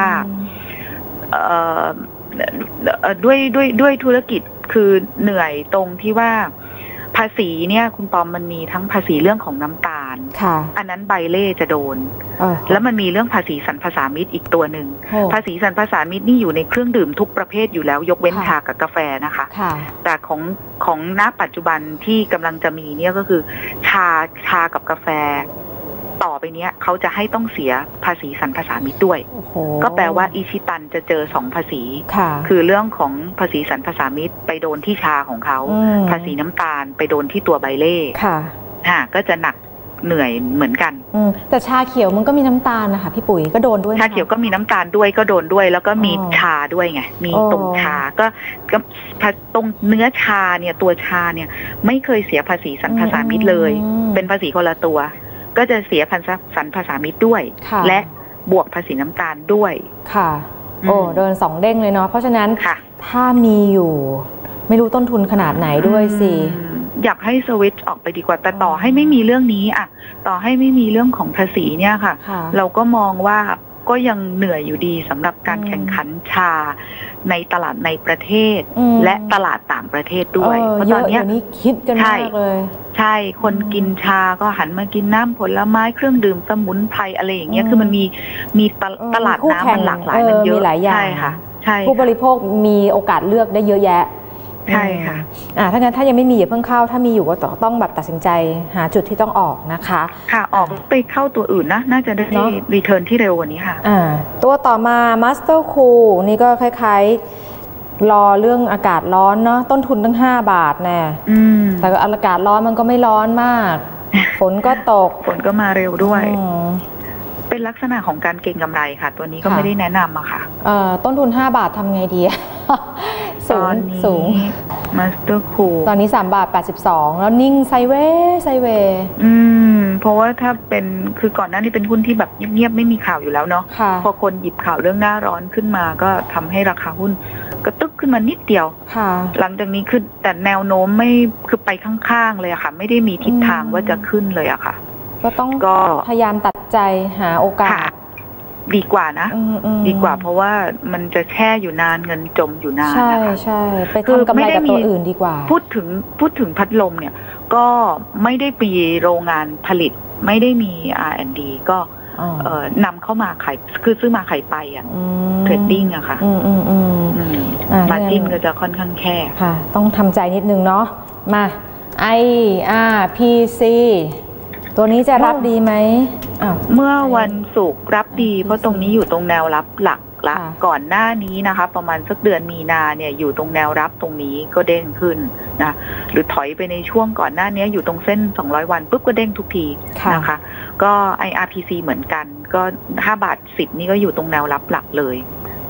ด้วยด้วยด้วยธุรกิจคือเหนื่อยตรงที่ว่าภาษีเนี่ยคุณปอมมันมีทั้งภาษีเรื่องของน้ำตาลอันนั้นใบเล่จะโดนแล้วมันมีเรื่องภาษีสรรพสามิตอีกตัวหนึ่งภาษีสรรพสามิตนี่อยู่ในเครื่องดื่มทุกประเภทอยู่แล้วยกเว้นชากับกาแฟนะคะแต่ของของณปัจจุบันที่กำลังจะมีเนี่ยก็คือชาชากับกาแฟต่อไปเนี้ยเขาจะให้ต้องเสียภาษีสรรพสามิตด้วยก็แปลว่าอิชิตันจะเจอสองภาษีคือเรื่องของภาษีสรรพสามิตไปโดนที่ชาของเขาภาษีน้ำตาลไปโดนที่ตัวใบเล่ค่ะค่ะก็จะหนักเหนื่อยเหมือนกันแต่ชาเขียวมันก็มีน้ำตาลนะคะพี่ปุ๋ยก็โดนด้วยชาเขียวก็มีน้ำตาลด้วยก็โดนด้วยแล้วก็มีชาด้วยไงมีตรงชาก็ก็ตรงเนื้อชาเนี่ยตัวชาเนี่ยไม่เคยเสียภาษีสรรพสามิตเลยเป็นภาษีคนละตัวก็จะเสียพันสรรพสามิตด้วยและบวกภาษีน้ำตาลด้วยค่ะโอ้โดนสองเด้งเลยเนาะเพราะฉะนั้นถ้ามีอยู่ไม่รู้ต้นทุนขนาดไหนด้วยสิอยากให้สวิตช์ออกไปดีกว่าแต่ต่อให้ไม่มีเรื่องนี้อะต่อให้ไม่มีเรื่องของภาษีเนี่ยค่ะเราก็มองว่าก็ยังเหนื่อยอยู่ดีสำหรับการแข่งขันชาในตลาดในประเทศและตลาดต่างประเทศด้วยเพราะตอนนี้คิดกันมากเลยใช่คนกินชาก็หันมากินน้ำผลไม้เครื่องดื่มสมุนไพรอะไรอย่างเงี้ยคือมันมีมีตลาดน้ำมันหลากหลายมันเยอะใช่ค่ะใช่ผู้บริโภคมีโอกาสเลือกได้เยอะแยะใช่ค่ะอ่าถ้างั้นถ้ายังไม่มีอย่าเพิ่งเข้าถ้ามีอยู่ก็ต้องแบบตัดสินใจหาจุดที่ต้องออกนะคะค่ะออกไปเข้าตัวอื่นนะน่าจะได้รีเทิร์นที่เร็วกว่านี้ค่ะอ่าตัวต่อมา Master Cool นี่ก็คล้ายๆรอเรื่องอากาศร้อนเนาะต้นทุนตั้งห้าบาทแน่แต่อากาศร้อนมันก็ไม่ร้อนมากฝนก็ตกฝนก็มาเร็วด้วยเป็นลักษณะของการเก็งกำไรค่ะตัวนี้ก็ไม่ได้แนะนำอะค่ะต้นทุนห้าบาททำไงดีสูงสูงมาสเตอร์คูตอนนี้สามบาทแปดสิบสองแล้วนิ่งไซเวย์ไซเวย์อืมเพราะว่าถ้าเป็นคือก่อนหน้านี้เป็นหุ้นที่แบบเงียบๆไม่มีข่าวอยู่แล้วเนาะพอคนหยิบข่าวเรื่องหน้าร้อนขึ้นมาก็ทำให้ราคาหุ้นกระตึกขึ้นมานิดเดียวหลังจากนี้คือแต่แนวโน้มไม่คือไปข้างๆเลยอะค่ะไม่ได้มีทิศทางว่าจะขึ้นเลยอะค่ะก็ต้องพยายามตัดใจหาโอกาสดีกว่านะดีกว่าเพราะว่ามันจะแช่อยู่นานเงินจมอยู่นานนะคะใช่ใช่ไปทำกำไรกับตัวอื่นดีกว่าพูดถึงพูดถึงพัดลมเนี่ยก็ไม่ได้มีโรงงานผลิตไม่ได้มี อาร์ แอนด์ ดี ก็นำเข้ามาขายคือซื้อมาขายไปอ่ะเทรดดิ้งอะค่ะมาร์จิ้นก็จะค่อนข้างแคบค่ะต้องทำใจนิดนึงเนาะมา ไอ อาร์ พี ซีตัวนี้จะรับดีไหมเมื่อวันศุกร์รับดีเพราะตรงนี้อยู่ตรงแนวรับหลักละก่อนหน้านี้นะคะประมาณสักเดือนมีนาเนี่ยอยู่ตรงแนวรับตรงนี้ก็เด้งขึ้นนะหรือถอยไปในช่วงก่อนหน้านี้อยู่ตรงเส้นสองร้อยวันปุ๊บก็เด้งทุกทีนะคะก็ ไอ อาร์ พี ซี เหมือนกันก็ห้าบาทสิบนี่ก็อยู่ตรงแนวรับหลักเลย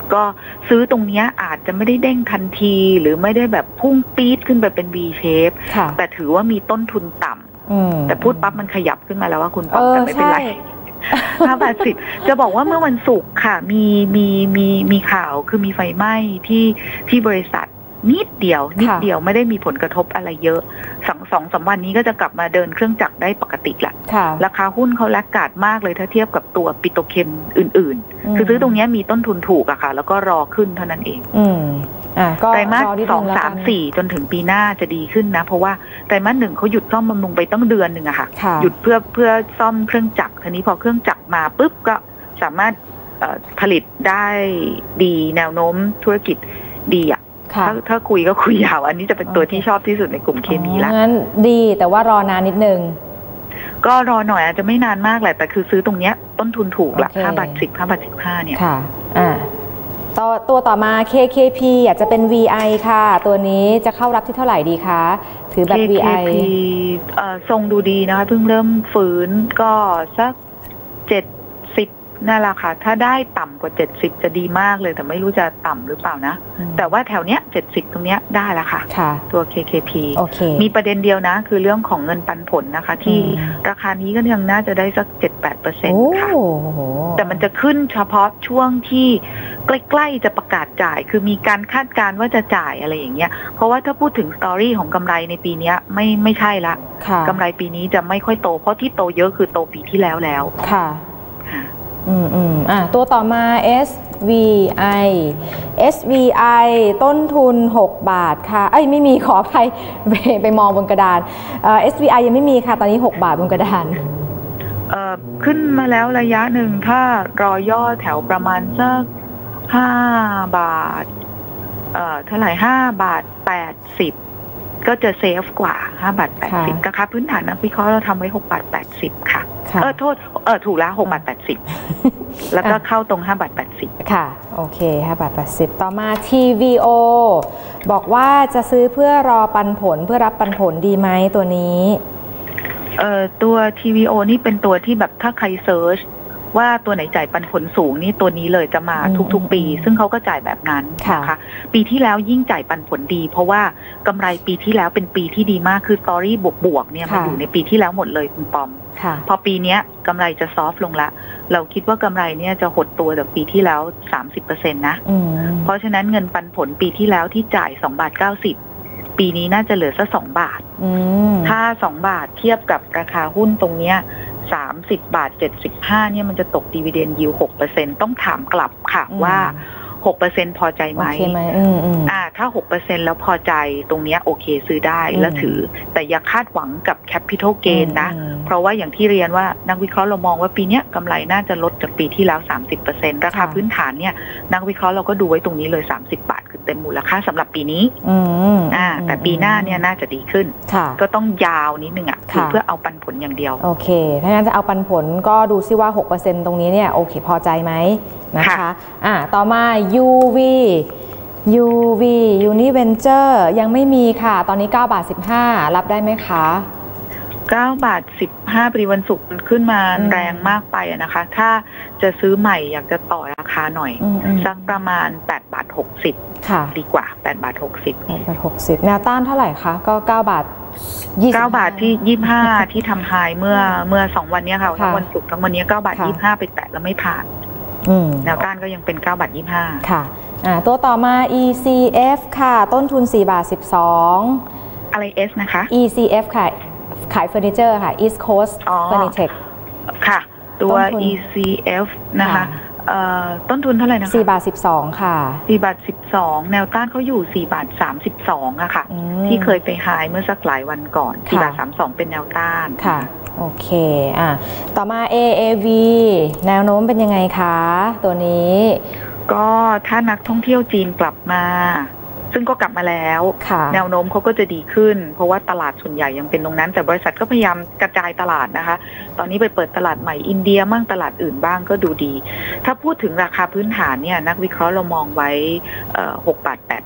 ก็ซื้อตรงนี้อาจจะไม่ได้เด้งทันทีหรือไม่ได้แบบพุ่งปี๊ดขึ้นไปเป็น V shape แต่ถือว่ามีต้นทุนต่ำแต่พูดปั๊บมันขยับขึ้นมาแล้วว่าคุณป๊อปแต่ไม่เป็นไรห้าบาทสิบจะบอกว่าเมื่อวันศุกร์ค่ะมีมีมีมีข่าวคือมีไฟไหม้ที่ที่บริษัทนิดเดียวนิดเดียวไม่ได้มีผลกระทบอะไรเยอะสองสองสามวันนี้ก็จะกลับมาเดินเครื่องจักรได้ปกติแหละราคาหุ้นเขาแลกขาดมากเลยถ้าเทียบกับตัวปิโตรเคมอื่นๆคือซื้อตรงนี้มีต้นทุนถูกอะค่ะแล้วก็รอขึ้นเท่านั้นเองไตรมาสสองสามสี่จนถึงปีหน้าจะดีขึ้นนะเพราะว่าไตรมาสหนึ่งเขาหยุดซ่อมบำรุงไปตั้งเดือนหนึ่งอะค่ะหยุดเพื่อเพื่อซ่อมเครื่องจักรทีนี้พอเครื่องจักรมาปุ๊บก็สามารถผลิตได้ดีแนวโน้มธุรกิจดีอะถ้าถ้าคุยก็คุยยาวอันนี้จะเป็นตัวที่ชอบที่สุดในกลุ่มเคมีละงั้นดีแต่ว่ารอนานนิดนึงก็รอหน่อยอาจจะไม่นานมากแหละแต่คือซื้อตรงเนี้ยต้นทุนถูกละห้าบาทสิบห้าบาทสิบห้าเนี่ยค่ะอ่าตัวตัวต่อมา เค เค พี อยากจะเป็น วี ไอ ค่ะตัวนี้จะเข้ารับที่เท่าไหร่ดีคะถือแบบ วี ไอเค เค พี เอ่อทรงดูดีนะคะเพิ่งเริ่มฟื้นก็สักเจ็ดสิบนั่นแหละค่ะถ้าได้ต่ำกว่าเจ็ดสิบจะดีมากเลยแต่ไม่รู้จะต่ำหรือเปล่านะแต่ว่าแถวเนี้ยเจ็ดสิบตรงเนี้ยได้แล้วค่ะตัว เค เค พี มีประเด็นเดียวนะคือเรื่องของเงินปันผลนะคะที่ราคานี้ก็ยังน่าจะได้สัก เจ็ดถึงแปดเปอร์เซ็นต์ ค่ะแต่มันจะขึ้นเฉพาะช่วงที่ใกล้ๆจะประกาศจ่ายคือมีการคาดการณ์ว่าจะจ่ายอะไรอย่างเงี้ยเพราะว่าถ้าพูดถึงสตอรี่ของกำไรในปีนี้ไม่ไม่ใช่ละกำไรปีนี้จะไม่ค่อยโตเพราะที่โตเยอะคือโตปีที่แล้วแล้วค่ะอืมอืมอ่ะตัวต่อมา เอส วี ไอ เอส วี ไอ ต้นทุนหกบาทค่ะเอ้ยไม่มีขออภัยไปไปมองบนกระดานเอ่อ เอส วี ไอ ยังไม่มีค่ะตอนนี้หกบาทบนกระดานเอ่อขึ้นมาแล้วระยะหนึ่งถ้ารอย่อแถวประมาณสักห้าบาทเอ่อเท่าไหร่ห้าบาทแปดสิบก็จะเซฟกว่าห้าบาทแปดสิบนะคะพื้นฐานนักวิเคราะห์เราทำไว้หกบาทแปดสิบค่ะเออโทษเออถูกแล้วหกบาทแปดสิบแล้วก็เข้าตรงห้าบาทแปดสิบค่ะโอเคห้าบาทแปดสิบต่อมา ที วี โอ บอกว่าจะซื้อเพื่อรอปันผลเพื่อรับปันผลดีไหมตัวนี้เอ่อตัว ที วี โอ นี่เป็นตัวที่แบบถ้าใครเซิร์ชว่าตัวไหนจ่ายปันผลสูงนี่ตัวนี้เลยจะมาทุกๆปีซึ่งเขาก็จ่ายแบบนั้นนะคะปีที่แล้วยิ่งจ่ายปันผลดีเพราะว่ากำไรปีที่แล้วเป็นปีที่ดีมากคือสตอรี่บวกๆเนี่ยมันอยู่ในปีที่แล้วหมดเลยคุณปอมพอปีนี้กำไรจะซอฟต์ลงละเราคิดว่ากำไรเนี่ยจะหดตัวจากปีที่แล้ว สามสิบเปอร์เซ็นต์ นะเพราะฉะนั้นเงินปันผลปีที่แล้วที่จ่ายสองบาทเก้าสิบปีนี้น่าจะเหลือสักสองบาทถ้าสองบาทเทียบกับราคาหุ้นตรงเนี้ยสามสิบบาทเจ็ดสิบห้าเนี่ยมันจะตกดิวิเดนด์ยิลด์ หกเปอร์เซ็นต์ ต้องถามกลับค่ะว่า หกเปอร์เซ็นต์ พอใจไหมอ่าถ้า หกเปอร์เซ็นต์ แล้วพอใจตรงเนี้ยโอเคซื้อได้แล้วถือแต่อย่าคาดหวังกับ Capital Gain นะเพราะว่าอย่างที่เรียนว่านักวิเคราะห์เรามองว่าปีนี้กำไรน่าจะลดจากปีที่แล้ว สามสิบเปอร์เซ็นต์ ราคาพื้นฐานเนี่ยนักวิเคราะห์เราก็ดูไว้ตรงนี้เลยสามสิบบาทคือเต็มมูลค่าสำหรับปีนี้อ่าแต่ปีหน้าเนี่ยน่าจะดีขึ้นก็ต้องยาวนิดนึงอ่ะคือเพื่อเอาปันผลอย่างเดียวโอเคถ้างั้นจะเอาปันผลก็ดูซิว่า หกเปอร์เซ็นต์ ตรงนี้เนี่ยโอเคพอใจไหมนะคะอ่าต่อมา ยู วี ยู วี Univenture ยังไม่มีค่ะตอนนี้เก้าบาทสิบห้ารับได้ไหมคะเก้าบาทสิบห้าปรีวันศุกร์ขึ้นมาแรงมากไปนะคะถ้าจะซื้อใหม่อยากจะต่อราคาหน่อยสักประมาณแปดบาทหกสิบดีกว่าแปดบาทหกสิบแปดบาทหกสิบแนวต้านเท่าไหร่คะก็เก้าบาทเก้าบาทที่ยี่สิบห้าที่ทำไฮเมื่อเมื่อสองวันนี้ค่ะทั้งวันศุกร์ทั้งวันนี้เก้าบาทยี่สิบห้าไปแตะแล้วไม่ผ่านแนวต้านก็ยังเป็นเก้าบาทยี่สิบห้าค่ะอ่าตัวต่อมา อี ซี เอฟ ค่ะต้นทุนสี่บาทสิบสองอะไร S นะคะอี ซี เอฟ ค่ะขายเฟอร์นิเจอร์ค่ะ East Coast Furniture ค่ะตัว อี ซี เอฟ นะคะต้นทุนเท่าไหร่นะคะสี่บาทสิบสองค่ะสี่บาทสิบสองแนวต้านเขาอยู่สี่บาทสามสิบสองอะค่ะที่เคยไปไฮเมื่อสักหลายวันก่อนสี่บาทสามสิบสองเป็นแนวต้านค่ะโอเคอ่ะต่อมา เอ เอ วี แนวโน้มเป็นยังไงคะตัวนี้ก็ถ้านักท่องเที่ยวจีนกลับมาซึ่งก็กลับมาแล้วแนวโน้มเขาก็จะดีขึ้นเพราะว่าตลาดส่วนใหญ่ยังเป็นตรงนั้นแต่บริษัทก็พยายามกระจายตลาดนะคะตอนนี้ไปเปิดตลาดใหม่อินเดียบ้างตลาดอื่นบ้างก็ดูดีถ้าพูดถึงราคาพื้นฐานเนี่ยนักวิเคราะห์เรามองไว้หกบาทแปดสิบ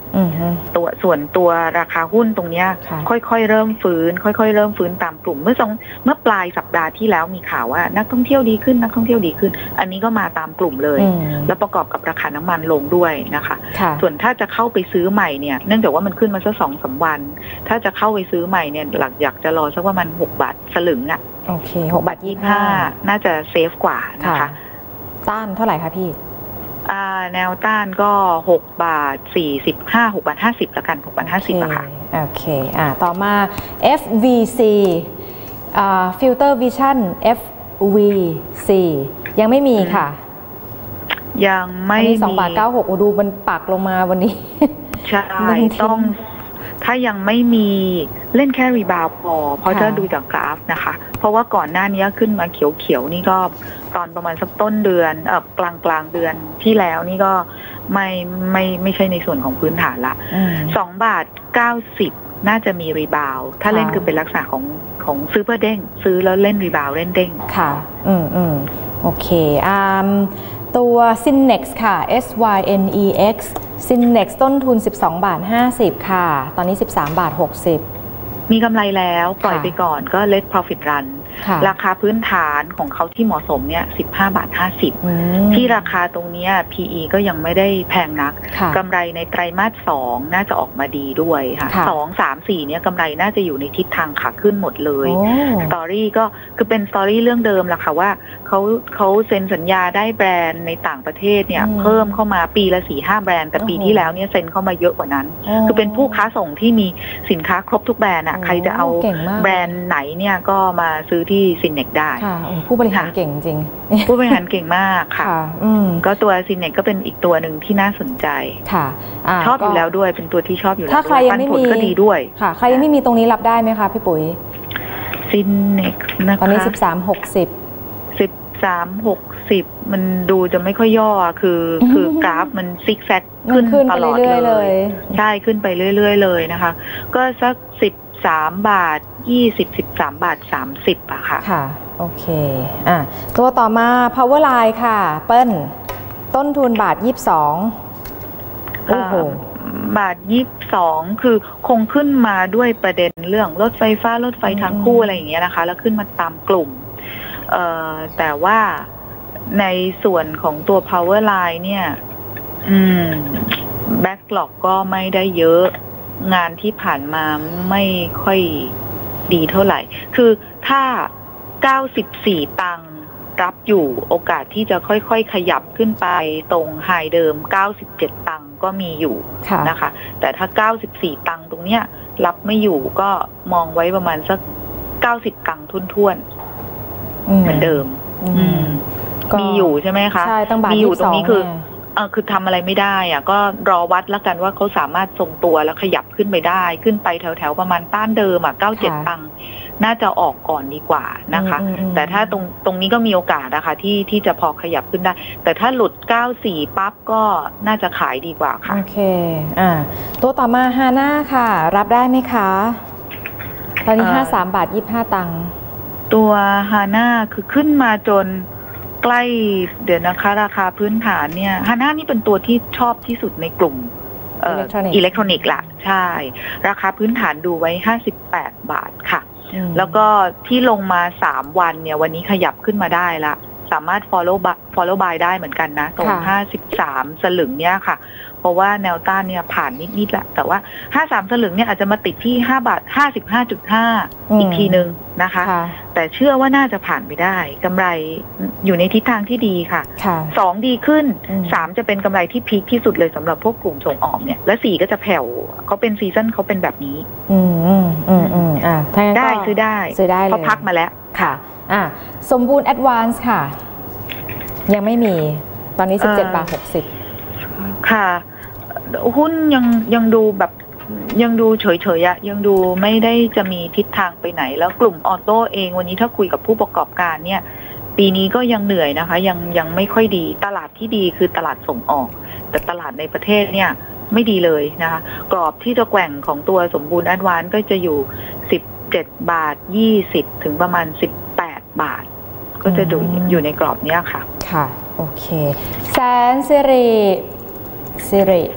ตัวส่วนตัวราคาหุ้นตรงนี้ค่อยๆเริ่มฟื้นค่อยๆเริ่มฟื้นตามกลุ่มเมื่อสองเมื่อปลายสัปดาห์ที่แล้วมีข่าวว่านักท่องเที่ยวดีขึ้นนักท่องเที่ยวดีขึ้นอันนี้ก็มาตามกลุ่มเลยแล้วประกอบกับราคาน้ำมันลงด้วยนะคะส่วนถ้าจะเข้าไปซื้อใหม่เนี่ยเนื่องจากว่ามันขึ้นมาสักสองสามวันถ้าจะเข้าไปซื้อใหม่เนี่ยหลักอยากจะรอสักว่ามันหกบาทสลึงอ่ะโอเคหกบาทยี่สิบห้าน่าจะเซฟกว่านะคะต้านเท่าไหร่คะพี่แนวต้านก็หกบาทสี่สิบห้า หกบาทห้าสิบละกันหกบาทห้าสิบอะค่ะโอเคอ่าต่อมา เอฟ วี ซี อ่า Filter Vision เอฟ วี ซี ยังไม่มีค่ะยังไม่มีสองบาทเก้าหกโอ้ดูมันปักลงมาวันนี้ใช่ต้องถ้ายังไม่มีเล่นแค่รีบาวพอเพราะจะดูจากกราฟนะคะเพราะว่าก่อนหน้านี้ขึ้นมาเขียวๆนี่ก็ตอนประมาณสักต้นเดือนเออกลางกลางเดือนที่แล้วนี่ก็ไม่ไม่ไม่ใช่ในส่วนของพื้นฐานละสองบาทเก้าสิบน่าจะมีรีบาวถ้าเล่นคือเป็นลักษณะของของซื้อเพื่อเด้งซื้อแล้วเล่นรีบาวเล่นเด้งค่ะอืมอืมโอเคอ่าตัว Sinnex ค่ะ เอส วาย เอ็น อี เอ็กซ์ Sinnex ต้นทุนสิบสองบาทห้าสิบค่ะตอนนี้สิบสามบาทหกสิบมีกำไรแล้วปล่อยไปก่อนก็ let profit run ราคาพื้นฐานของเขาที่เหมาะสมเนี่ยสิบห้าบาทห้าสิบที่ราคาตรงนี้ พี อี ก็ยังไม่ได้แพงนักกำไรในไตรมาสสองน่าจะออกมาดีด้วยค่ะสองสามสี่เนี่ยกำไรน่าจะอยู่ในทิศทางขาขึ้นหมดเลยสตอรี่ก็คือเป็นสตอรี่เรื่องเดิมแหละค่ะว่าเขาเขาเซ็นสัญญาได้แบรนด์ในต่างประเทศเนี่ยเพิ่มเข้ามาปีละสี่ห้าแบรนด์แต่ปีที่แล้วเนี่ยเซ็นเข้ามาเยอะกว่านั้นคือเป็นผู้ค้าส่งที่มีสินค้าครบทุกแบรนด์อะใครจะเอาแบรนด์ไหนเนี่ยก็มาซื้อที่ซินเน็กได้ผู้บริหารเก่งจริงผู้บริหารเก่งมากค่ะก็ตัวซินเน็กก็เป็นอีกตัวหนึ่งที่น่าสนใจค่ะชอบอยู่แล้วด้วยเป็นตัวที่ชอบอยู่แล้วถ้าใครยังไม่มีก็ดีด้วยค่ะใครยังไม่มีตรงนี้รับได้ไหมคะพี่ปุ๋ยซินเน็กนะคะตอนนี้สิบสามหกสิบสิบสามหกสิบมันดูจะไม่ค่อยย่อคือคือกราฟมันซิกแซกขึ้นตลอดเลยใช่ขึ้นไปเรื่อยๆเลยนะคะก็สักสิบสามบาทยี่สิบ สิบสามบาทสามสิบอะค่ะค่ะโอเคอ่ะตัวต่อมา Powerline ค่ะเปิ้ลต้นทุนบาทยี่สิบสองโอ้โหบาทยี่สิบสองคือคงขึ้นมาด้วยประเด็นเรื่องรถไฟฟ้ารถไฟทางคู่อะไรอย่างเงี้ยนะคะแล้วขึ้นมาตามกลุ่มเอ่อแต่ว่าในส่วนของตัว Powerline เนี่ยอืมแบ็คล็อกก็ไม่ได้เยอะงานที่ผ่านมาไม่ค่อยดีเท่าไหร่คือถ้าเก้าสิบสี่ตังค์รับอยู่โอกาสที่จะค่อยๆขยับขึ้นไปตรงไฮเดิมเก้าสิบเจ็ดตังค์ก็มีอยู่นะคะแต่ถ้าเก้าสิบสี่ตังค์ตรงเนี้ยรับไม่อยู่ก็มองไว้ประมาณสักเก้าสิบตังค์ทุ่นๆเหมือนเดิมมีอยู่ใช่ไหมคะใช่ตั้งบาทมีอยู่ตรงนี้คือเออคือทำอะไรไม่ได้อ่ะก็รอวัดแล้วกันว่าเขาสามารถทรงตัวแล้วขยับขึ้นไปได้ขึ้นไปแถวๆประมาณต้านเดิมอ่ะเก้าเจ็ดตังค์น่าจะออกก่อนดีกว่านะคะแต่ถ้าตรงตรงนี้ก็มีโอกาสนะคะที่ที่จะพอขยับขึ้นได้แต่ถ้าหลุดเก้าสิบสี่ปั๊บก็น่าจะขายดีกว่าค่ะโอเคอ่าตัวต่อมาฮาน่าค่ะรับได้ไหมคะตอนนี้ห้าสิบสามบาทยี่สิบห้าตังค์ตัวฮาน่าคือขึ้นมาจนใกล้เดี๋ยวนะคะราคาพื้นฐานเนี่ยฮาน่านี่เป็นตัวที่ชอบที่สุดในกลุ่มอิเล็กทรอนิกส์ละใช่ราคาพื้นฐานดูไว้ห้าสิบแปดบาทค่ะแล้วก็ที่ลงมาสามวันเนี่ยวันนี้ขยับขึ้นมาได้ละสามารถ follow follow buy ได้เหมือนกันนะตรงห้าสิบสามสลึงเนี่ยค่ะเพราะว่าแนวต้านเนี่ยผ่านนิดๆละแต่ว่าห้าสิบสามสลึงเนี่ยอาจจะมาติดที่ห้าบาทห้าสิบห้าจุดห้าอีกทีนึงนะคะแต่เชื่อว่าน่าจะผ่านไปได้กำไรอยู่ในทิศทางที่ดีค่ะสองดีขึ้นสามจะเป็นกำไรที่พีคที่สุดเลยสำหรับพวกกลุ่มส่งออกเนี่ยและสี่ก็จะแผ่วเขาเป็นซีซั่นเขาเป็นแบบนี้อืมอืมอืมอืมอ่าได้ซื้อได้ซื้อได้เพราะพักมาแล้วค่ะอ่าสมบูรณ์แอดวานซ์ค่ะยังไม่มีตอนนี้สิบเจ็ดบาทหกสิบค่ะหุ้นยังยังดูแบบยังดูเฉยๆอะยังดูไม่ได้จะมีทิศทางไปไหนแล้วกลุ่มออโต้เองวันนี้ถ้าคุยกับผู้ประกอบการเนี่ยปีนี้ก็ยังเหนื่อยนะคะยังยังไม่ค่อยดีตลาดที่ดีคือตลาดส่งออกแต่ตลาดในประเทศเนี่ยไม่ดีเลยนะคะกรอบที่จะแกว่งของตัวสมบูรณ์แอดวานซ์ก็จะอยู่สิบเจ็ดบาทยี่สิบถึงประมาณสิบแปดบาทก็จะดูอยู่ในกรอบเนี้ยค่ะค่ะโอเคแสนสิริสิริ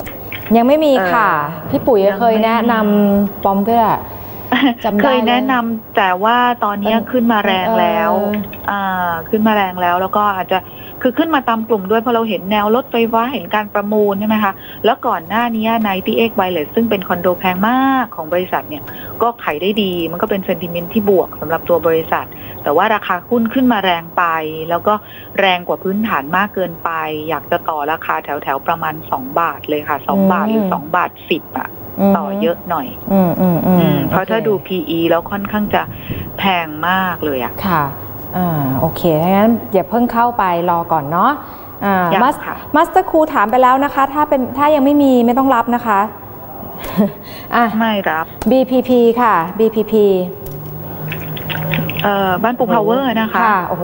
ยังไม่มีค่ะพี่ปุ๋ยเคยแนะนำปอมก็ได้เคยแนะนำแต่ว่าตอนนี้ขึ้นมาแรงแล้วอ่าขึ้นมาแรงแล้วแล้วก็อาจจะคือขึ้นมาตามกลุ่มด้วยเพราะเราเห็นแนวรถไฟฟ้าเห็นการประมูลใช่ไหมคะแล้วก่อนหน้านี้ไนตี้เอ็กซ์ไวเลสซึ่งเป็นคอนโดแพงมากของบริษัทเนี่ยก็ขายได้ดีมันก็เป็นเซนติเมนต์ที่บวกสำหรับตัวบริษัทแต่ว่าราคาหุ้นขึ้นมาแรงไปแล้วก็แรงกว่าพื้นฐานมากเกินไปอยากจะต่อราคาแถวๆประมาณสองบาทเลยค่ะสองบาทหรือสองบาทสิบอ่ะต่อเยอะหน่อยอืมอืมอืมเพราะถ้าดู พี อี แล้วค่อนข้างจะแพงมากเลยอ่ะค่ะอ่าโอเคถ้างั้นอย่าเพิ่งเข้าไปรอก่อนเนาะอ่ามาสเตอร์คูถามไปแล้วนะคะถ้าเป็นถ้ายังไม่มีไม่ต้องรับนะคะอ่ะไม่รับบี พี พี ค่ะ บี พี พีเอ่อบ้านปูพาวเวอร์นะคะค่ะโอ้โห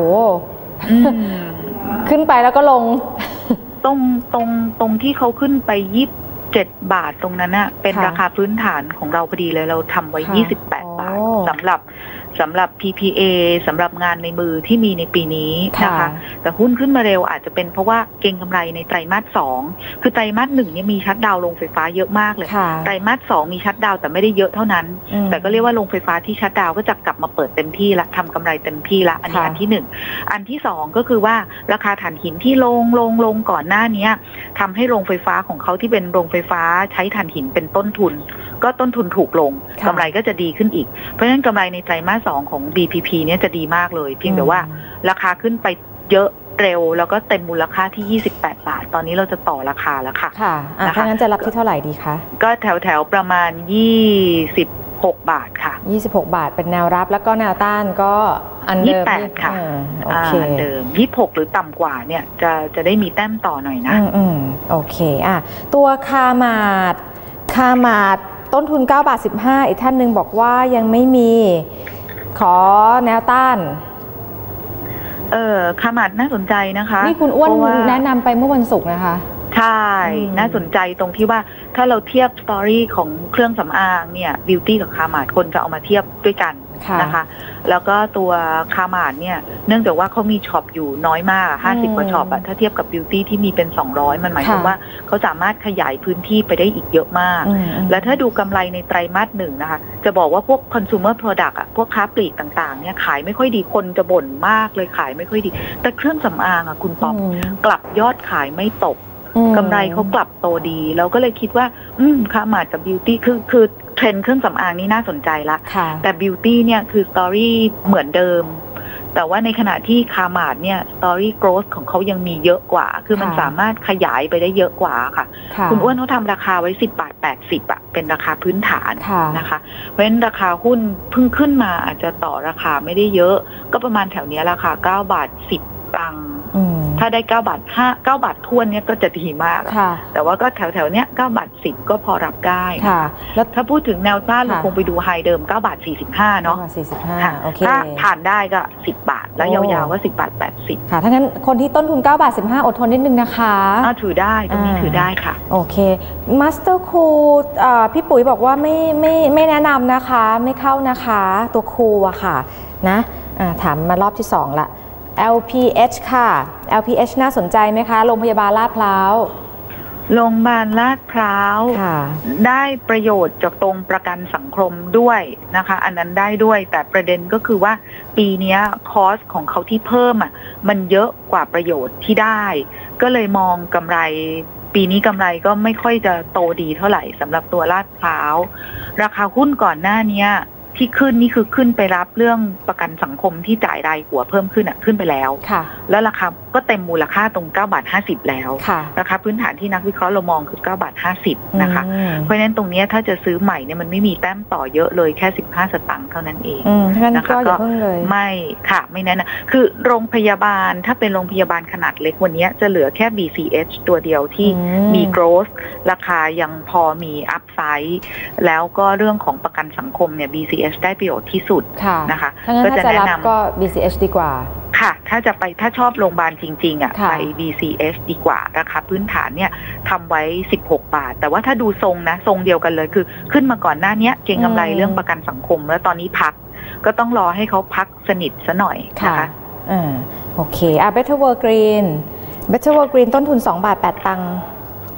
ขึ้นไปแล้วก็ลงตรงตรงตรงที่เขาขึ้นไปยี่เจ็ดบาทตรงนั้นน่ะเป็นราคาพื้นฐานของเราพอดีเลยเราทำไว้ยี่สิบแปดบาทสำหรับสำหรับ พี พี เอ สำหรับงานในมือที่มีในปีนี้นะคะแต่หุ้นขึ้นมาเร็วอาจจะเป็นเพราะว่าเก็งกำไรในไตรมาสสองคือไตรมาสหนึ่งเนี่ยมีชัตดาวน์โรงไฟฟ้าเยอะมากเลยไตรมาสสองมีชัตดาวน์แต่ไม่ได้เยอะเท่านั้นแต่ก็เรียกว่าโรงไฟฟ้าที่ชัตดาวน์ก็จะกลับมาเปิดเต็มที่ละทำกำไรเต็มที่ละอันนี้อันที่หนึ่งอันที่สองก็คือว่าราคาถ่านหินที่ลงลงลงก่อนหน้านี้ทำให้โรงไฟฟ้าของเขาที่เป็นโรงไฟฟ้าใช้ถ่านหินเป็นต้นทุนก็ต้นทุนถูกลงกำไรก็จะดีขึ้นอีกเพราะฉะนั้นกำไรในไตรมาสสองของ บี พี พี เนี่ยจะดีมากเลยเพียงแต่ว่าราคาขึ้นไปเยอะเร็วแล้วก็เต็มมูลค่าที่ยี่สิบแปดบาทตอนนี้เราจะต่อราคาแล้วค่ะค่ะถ้างั้นจะรับที่เท่าไหร่ดีคะก็แถวแถวประมาณยี่สิบหกบาทค่ะยี่สิบหกบาทเป็นแนวรับแล้วก็แนวต้านก็อันเดิมยี่สิบแปดค่ะโอเคอันเดิมยี่สิบหกหรือต่ำกว่าเนี่ยจะจะได้มีแต้มต่อหน่อยนะอืมโอเคอ่ะตัวคามาดคามาดต้นทุนเก้าบาทสิบห้าอีกท่านหนึ่งบอกว่ายังไม่มีขอแนวต้านเออคามาดน่าสนใจนะคะนี่คุณอ้วนแนะนำไปเมื่อวันศุกร์นะคะใช่น่าสนใจตรงที่ว่าถ้าเราเทียบสตอรี่ของเครื่องสำอางเนี่ยบิวตี้กับคามาดคนจะเอามาเทียบด้วยกันนะคะแล้วก็ตัวคามาดเนี่ยเนื่องจากว่าเขามีช็อปอยู่น้อยมากห้าสิบกว่าช็อปอะถ้าเทียบกับบิวตี้ที่มีเป็นสองร้อยมันหมายความว่าเขาสามารถขยายพื้นที่ไปได้อีกเยอะมากและถ้าดูกำไรในไตรมาสหนึ่งนะคะจะบอกว่าพวก consumer product อะพวกค้าปลีกต่างๆเนี่ยขายไม่ค่อยดีคนจะบ่นมากเลยขายไม่ค่อยดีแต่เครื่องสำอางอะคุณป๊อปกลับยอดขายไม่ตกกำไรเขากลับโตดีเราก็เลยคิดว่าอืมคามาดกับบิวตี้คือคือเทรนด์เครื่องสำอางนี่น่าสนใจละแต่บิวตี้เนี่ยคือสตอรี่เหมือนเดิมแต่ว่าในขณะที่คามาดเนี่ยสตอรี่โกรธของเขายังมีเยอะกว่าคือมันสามารถขยายไปได้เยอะกว่าค่ะคุณอ้วนเขาทำราคาไว้สิบบาทแปดสิบอะเป็นราคาพื้นฐานนะคะเพราะฉะนั้นราคาหุ้นเพิ่งขึ้นมาอาจจะต่อราคาไม่ได้เยอะก็ประมาณแถวนี้ราคาเก้าบาทสิบตังค์ถ้าได้เก้าบาทห้า เก้าบาททวนเนี่ยก็จะดีมากแต่ว่าก็แถวๆเนี้ยเก้าบาทสิบก็พอรับได้ค่ะแล้วถ้าพูดถึงแนวต้านเราคงไปดูไฮเดิมเก้าบาทสี่สิบห้าเนาะสี่สิบห้าโอเคถ้าผ่านได้ก็สิบบาทแล้วยาวๆก็สิบบาทแปดสิบค่ะถ้างั้นคนที่ต้นทุนเก้าบาทสิบห้าอดทนนิดนึงนะคะอ่าถือได้ตรงนี้ถือได้ค่ะโอเคมาสเตอร์คูพี่ปุ๋ยบอกว่าไม่ไม่ไม่แนะนำนะคะไม่เข้านะคะตัวคูอะค่ะนะถามมารอบที่สองละ แอล พี เอช ค่ะ แอล พี เอช น่าสนใจไหมคะโรงพยาบาลลาดพร้าวโรงพยาบาลลาดพร้าวได้ประโยชน์จากตรงประกันสังคมด้วยนะคะอันนั้นได้ด้วยแต่ประเด็นก็คือว่าปีนี้คอสของเขาที่เพิ่มอ่ะมันเยอะกว่าประโยชน์ที่ได้ก็เลยมองกำไรปีนี้กำไรก็ไม่ค่อยจะโตดีเท่าไหร่สำหรับตัวลาดพร้าวราคาหุ้นก่อนหน้านี้ที่ขึ้นนี่คือขึ้นไปรับเรื่องประกันสังคมที่จ่ายรายหัวเพิ่มขึ้นอ่ะขึ้นไปแล้วแล้วราคาก็เต็มมูลค่าตรงเก้าบาทห้าสิบแล้วราคาพื้นฐานที่นักวิเคราะห์เรามองคือเก้าบาทห้าสิบนะคะเพราะฉะนั้นตรงนี้ถ้าจะซื้อใหม่เนี่ยมันไม่มีแต้มต่อเยอะเลยแค่สิบห้าสตางค์เท่านั้นเองนะคะก็ไม่ค่ะไม่แน่นะคือโรงพยาบาลถ้าเป็นโรงพยาบาลขนาดเล็กวันนี้จะเหลือแค่ บี ซี เอช ตัวเดียวที่มี growth ราคายังพอมี upside แล้วก็เรื่องของประกันสังคมเนี่ย บี ซี เอชได้ประโยชน์ที่สุดนะคะก็จะแนะนำก็ บี ซี เอช ดีกว่าค่ะถ้าจะไปถ้าชอบโรงพยาบาลจริงๆอ่ะไป บี ซี เอช ดีกว่าราคาพื้นฐานเนี่ยทำไว้สิบหกบาทแต่ว่าถ้าดูทรงนะทรงเดียวกันเลยคือขึ้นมาก่อนหน้านี้เก็งกำไรเรื่องประกันสังคมแล้วตอนนี้พักก็ต้องรอให้เขาพักสนิทซะหน่อยนะคะอ่าโอเคอ่ะ Better World Green Better World Green ต้นทุนสองบาทแปดตังค์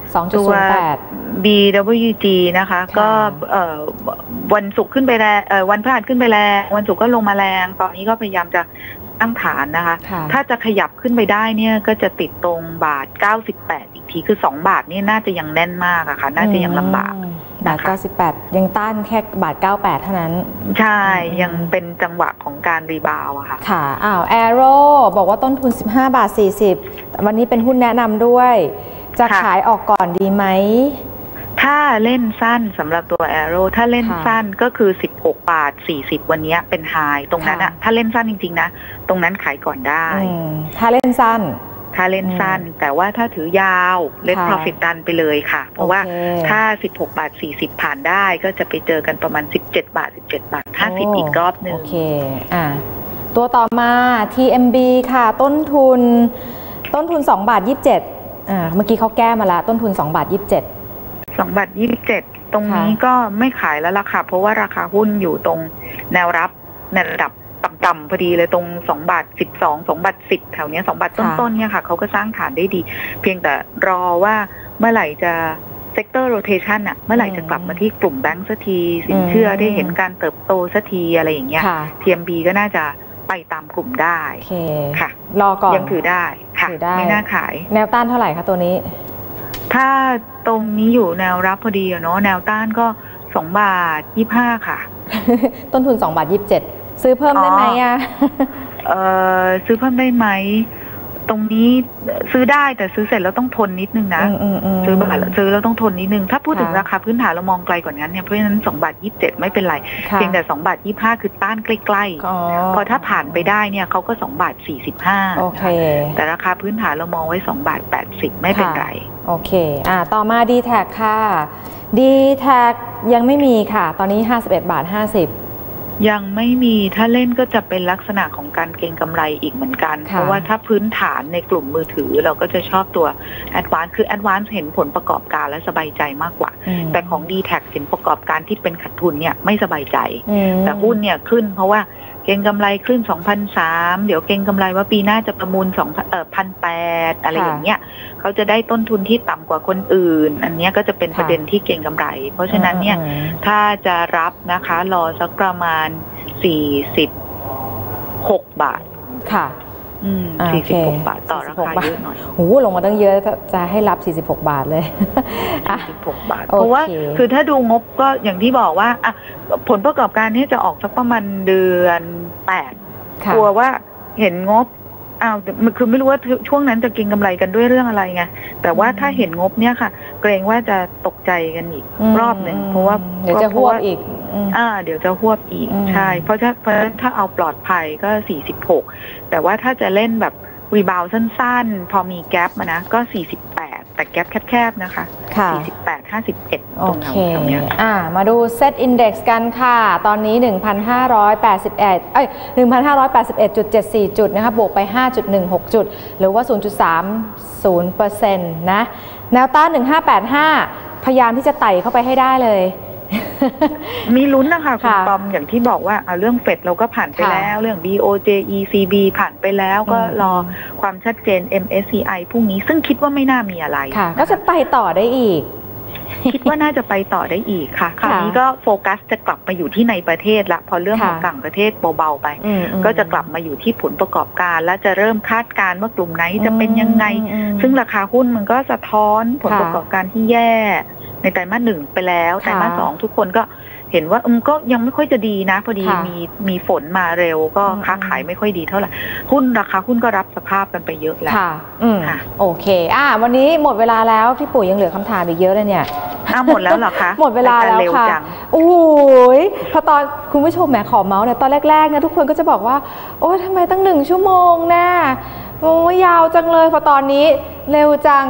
สองจุดศูนย์แปดบี ดับเบิลยู จี นะคะก็วันศุกร์ขึ้นไปแรงวันพฤหัสขึ้นไปแรงวันศุกร์ก็ลงมาแรงตอนนี้ก็พยายามจะตั้งฐานนะคะถ้าจะขยับขึ้นไปได้เนี่ยก็จะติดตรงบาทเก้าสิบแปดอีกทีคือสองบาทนี่น่าจะยังแน่นมากอะค่ะน่าจะยังลำบากบาทเก้าสิบแปดยังต้านแค่บาทเก้าสิบแปดเท่านั้นใช่ยังเป็นจังหวะของการรีบาวอะค่ะค่ะอ้าวแอโร่บอกว่าต้นทุนสิบห้าบาทสี่สิบวันนี้เป็นหุ้นแนะนำด้วยจะขายออกก่อนดีไหมถ้าเล่นสั้นสำหรับตัว Arrow ถ้าเล่นสั้นก็คือสิบหกบาทสี่สิบวันนี้เป็นไฮตรงนั้นอะถ้าเล่นสั้นจริงๆนะตรงนั้นขายก่อนได้ถ้าเล่นสั้นถ้าเล่นสั้นแต่ว่าถ้าถือยาวเล่น profit ดันไปเลยค่ะเพราะว่าถ้าสิบหกบาทสี่สิบผ่านได้ก็จะไปเจอกันประมาณสิบเจ็ดบาทสิบเจ็ดบาทห้าสิบอีกรอบนึงโอเคอ่าตัวต่อมา ที เอ็ม บี ค่ะต้นทุนต้นทุนสองบาทยี่สิบเจ็ดอ่าเมื่อกี้เขาแก้มาแล้วต้นทุนสองบาทยี่สิบเจ็ดสองบาทยี่สิบเจ็ดตรงนี้ก็ไม่ขายแล้วล่ะค่ะเพราะว่าราคาหุ้นอยู่ตรงแนวรับในระดับต่ำๆพอดีเลยตรงสองบาทสิบสอง สองบาทสิบแถวนี้สองบาทต้นๆเนี่ยค่ะเขาก็สร้างฐานได้ดีเพียงแต่รอว่าเมื่อไหร่จะเซกเตอร์โรเทชันอะเมื่อไหร่จะกลับมาที่กลุ่มแบงก์สักทีสินเชื่อได้เห็นการเติบโตสักทีอะไรอย่างเงี้ย ที เอ็ม บี ก็น่าจะไปตามกลุ่มได้ค่ะรอก่อนยังถือได้ค่ะไม่น่าขายแนวต้านเท่าไหร่คะตัวนี้ถ้าตรงนี้อยู่แนวรับพอดีเนาะแนวต้านก็สองบาทยี่สิบห้าค่ะต้นทุนสองบาทยี่สิบเจ็ดซื้อเพิ่มได้ไหมอ่ะเออซื้อเพิ่มได้ไหมตรงนี้ซื้อได้แต่ซื้อเสร็จแล้วต้องทนนิดนึงนะซื้อบาทซื้อแล้วต้องทนนิดนึงถ้าพูดถึงราคาพื้นฐานเรามองไกลกว่านั้นเนี่ยเพราะฉะนั้นสองบาทยี่สิบเจ็ดไม่เป็นไรเพียงแต่สองบาทยี่สิบห้าคือต้านใกล้ๆพอถ้าผ่านไปได้เนี่ยเขาก็สองบาทสี่สิบห้าแต่ราคาพื้นฐานเรามองไว้สองบาทแปดสิบไม่เป็นไรโอเคอ่าต่อมา ดี แท็ก ค่ะ ดี แท็ก ยังไม่มีค่ะตอนนี้ห้าสิบเอ็ดบาทห้าสิบยังไม่มีถ้าเล่นก็จะเป็นลักษณะของการเก็งกำไรอีกเหมือนกันเพราะว่าถ้าพื้นฐานในกลุ่มมือถือเราก็จะชอบตัว Advance คือ Advance เห็นผลประกอบการและสบายใจมากกว่าแต่ของ ดี แท็ก เห็นประกอบการที่เป็นขาดทุนเนี่ยไม่สบายใจแต่หุ้นเนี่ยขึ้นเพราะว่าเก็งกำไรขึ้น สองพันสามร้อย เดี๋ยวเก็งกำไรว่าปีหน้าจะประมูลสองพันเอ่อ หนึ่งพันแปดร้อย อะไรอย่างเงี้ยเขาจะได้ต้นทุนที่ต่ำกว่าคนอื่นอันนี้ก็จะเป็นประเด็นที่เก็งกำไรเพราะฉะนั้นเนี่ยถ้าจะรับนะคะรอสักประมาณสี่สิบหกบาทค่ะอืมสี่สิบหกบาทต่อราคาเยอะหน่อยโอ้โหลงมาตั้งเยอะจะให้รับสี่สิบหกบาทเลยสี่สิบหกบาทเพราะว่าคือถ้าดูงบก็อย่างที่บอกว่าอ่ะผลประกอบการนี้จะออกสักประมาณเดือนแปดกลัวว่าเห็นงบอ้าวคือไม่รู้ว่าช่วงนั้นจะกินกำไรกันด้วยเรื่องอะไรไงแต่ว่าถ้าเห็นงบเนี่ยค่ะเกรงว่าจะตกใจกันอีกรอบหนึ่งเพราะว่าเดี๋ยวจะหวบอีกอ่าเดี๋ยวจะหวบอีกใช่เพราะถ้าเพราะฉะนั้นถ้าเอาปลอดภัยก็สี่สิบหกแต่ว่าถ้าจะเล่นแบบรีบาวสั้นๆพอมีแกปมานะก็สี่สิบแปดแต่แกปแคบๆนะคะสี่สิบแปด ห้าสิบเอ็ดตรงนี้อ่ามาดู เซ็ต Index กันค่ะตอนนี้ หนึ่งพันห้าร้อยแปดสิบเอ็ด เอ้ย หนึ่งพันห้าร้อยแปดสิบเอ็ดจุดเจ็ดสี่ จุดนะคะบวกไป ห้าจุดหนึ่งหก จุดหรือว่า ศูนย์จุดสามศูนย์เปอร์เซ็นต์ นะแนวต้านหนึ่งพันห้าร้อยแปดสิบห้าพยายามที่จะไต่เข้าไปให้ได้เลยมีลุ้นนะคะคุณปอมอย่างที่บอกว่าเรื่องเฟดเราก็ผ่านไปแล้วเรื่อง บี โอ เจ อี ซี บี ผ่านไปแล้วก็รอความชัดเจน เอ็ม เอส ซี ไอ พรุ่งนี้ซึ่งคิดว่าไม่น่ามีอะไรก็จะไปต่อได้อีกคิดว่าน่าจะไปต่อได้อีกค่ะคราวนี้ก็โฟกัสจะกลับมาอยู่ที่ในประเทศละพอเรื่องของต่างประเทศเบาๆไปก็จะกลับมาอยู่ที่ผลประกอบการและจะเริ่มคาดการณ์ว่ากลุ่มไหนจะเป็นยังไงซึ่งราคาหุ้นมันก็สะท้อนผลประกอบการที่แย่ในไตรมาสหนึ่งไปแล้วไตรมาสสองทุกคนก็เห็นว่าอืมก็ยังไม่ค่อยจะดีนะพอดีมีมีฝนมาเร็วก็ค้าขายไม่ค่อยดีเท่าไหร่หุ้นราคาหุ้นก็รับสภาพกันไปเยอะแล้วค่ะอืมโอเคอ่ะวันนี้หมดเวลาแล้วพี่ปุ๋ยยังเหลือคำถามอีกเยอะเลยเนี่ยอ้าวหมดแล้วเหรอคะหมดเวลาแล้วค่ะโอ้ยพอตอนคุณผู้ชมแหมขอเมาส์เนี่ยตอนแรกๆเนี่ยทุกคนก็จะบอกว่าโอ้ยทำไมตั้งหนึ่งชั่วโมงนะโอ้ยยาวจังเลยพอตอนนี้เร็วจัง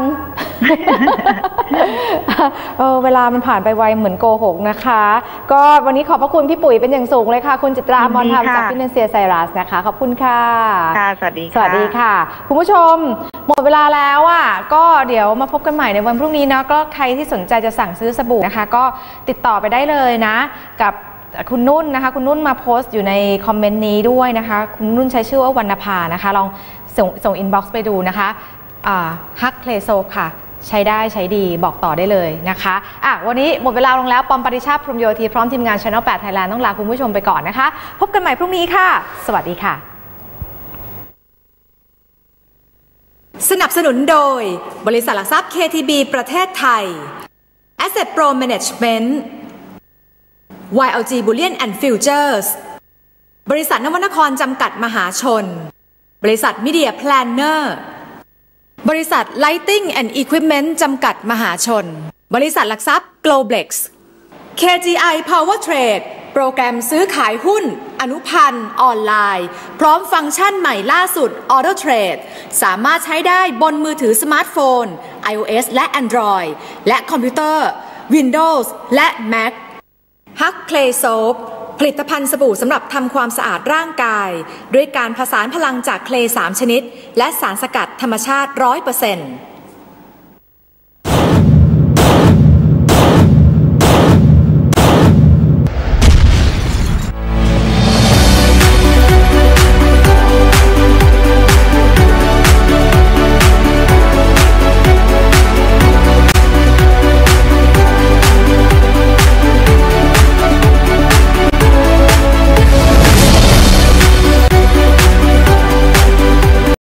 เออเวลามันผ่านไปไวเหมือนโกหกนะคะก็วันนี้ขอบพระคุณพี่ปุ๋ยเป็นอย่างสูงเลยค่ะคุณจิตราอมรธรรมจากฟินแลนเซียไซรัสนะคะขอบคุณค่ะค่ะสวัสดีค่ะสวัสดีค่ะคุณผู้ชมหมดเวลาแล้วอ่ะก็เดี๋ยวมาพบกันใหม่ในวันพรุ่งนี้นะก็ใครที่สนใจจะสั่งซื้อสบู่นะคะก็ติดต่อไปได้เลยนะกับคุณนุ่นนะคะคุณนุ่นมาโพสต์อยู่ในคอมเมนต์นี้ด้วยนะคะคุณนุ่นใช้ชื่อว่าวรรณภานะคะลองส่งส่งอินบ็อกซ์ไปดูนะคะฮักเพลโซค่ะใช้ได้ใช้ดีบอกต่อได้เลยนะคะอ่ะวันนี้หมดเวลาลงแล้วปอมปริชาติพรหมโยธีพร้อมทีมงาน Channel แปด Thailand ต้องลาคุณผู้ชมไปก่อนนะคะพบกันใหม่พรุ่งนี้ค่ะสวัสดีค่ะสนับสนุนโดยบริษัทหลักทรัพย์ เค ที บี ประเทศไทย Asset Pro Management วาย แอล จี Bullion and Futures บริษัทนวนครจำกัดมหาชนบริษัท Media Planner บริษัท Lighting and Equipment จำกัดมหาชนบริษัทหลักทรัพย์ Globlex เค จี ไอ Power Trade โปรแกรมซื้อขายหุ้นอนุพันธ์ออนไลน์พร้อมฟังก์ชันใหม่ล่าสุด Auto Trade สามารถใช้ได้บนมือถือสมาร์ทโฟน iOS และ Android และคอมพิวเตอร์ Windows และ Mac Hug Clay Soap ผลิตภัณฑ์สบู่สำหรับทำความสะอาดร่างกายด้วยการผสานพลังจากเคลสามชนิดและสารสกัดธรรมชาติ ร้อยเปอร์เซ็นต์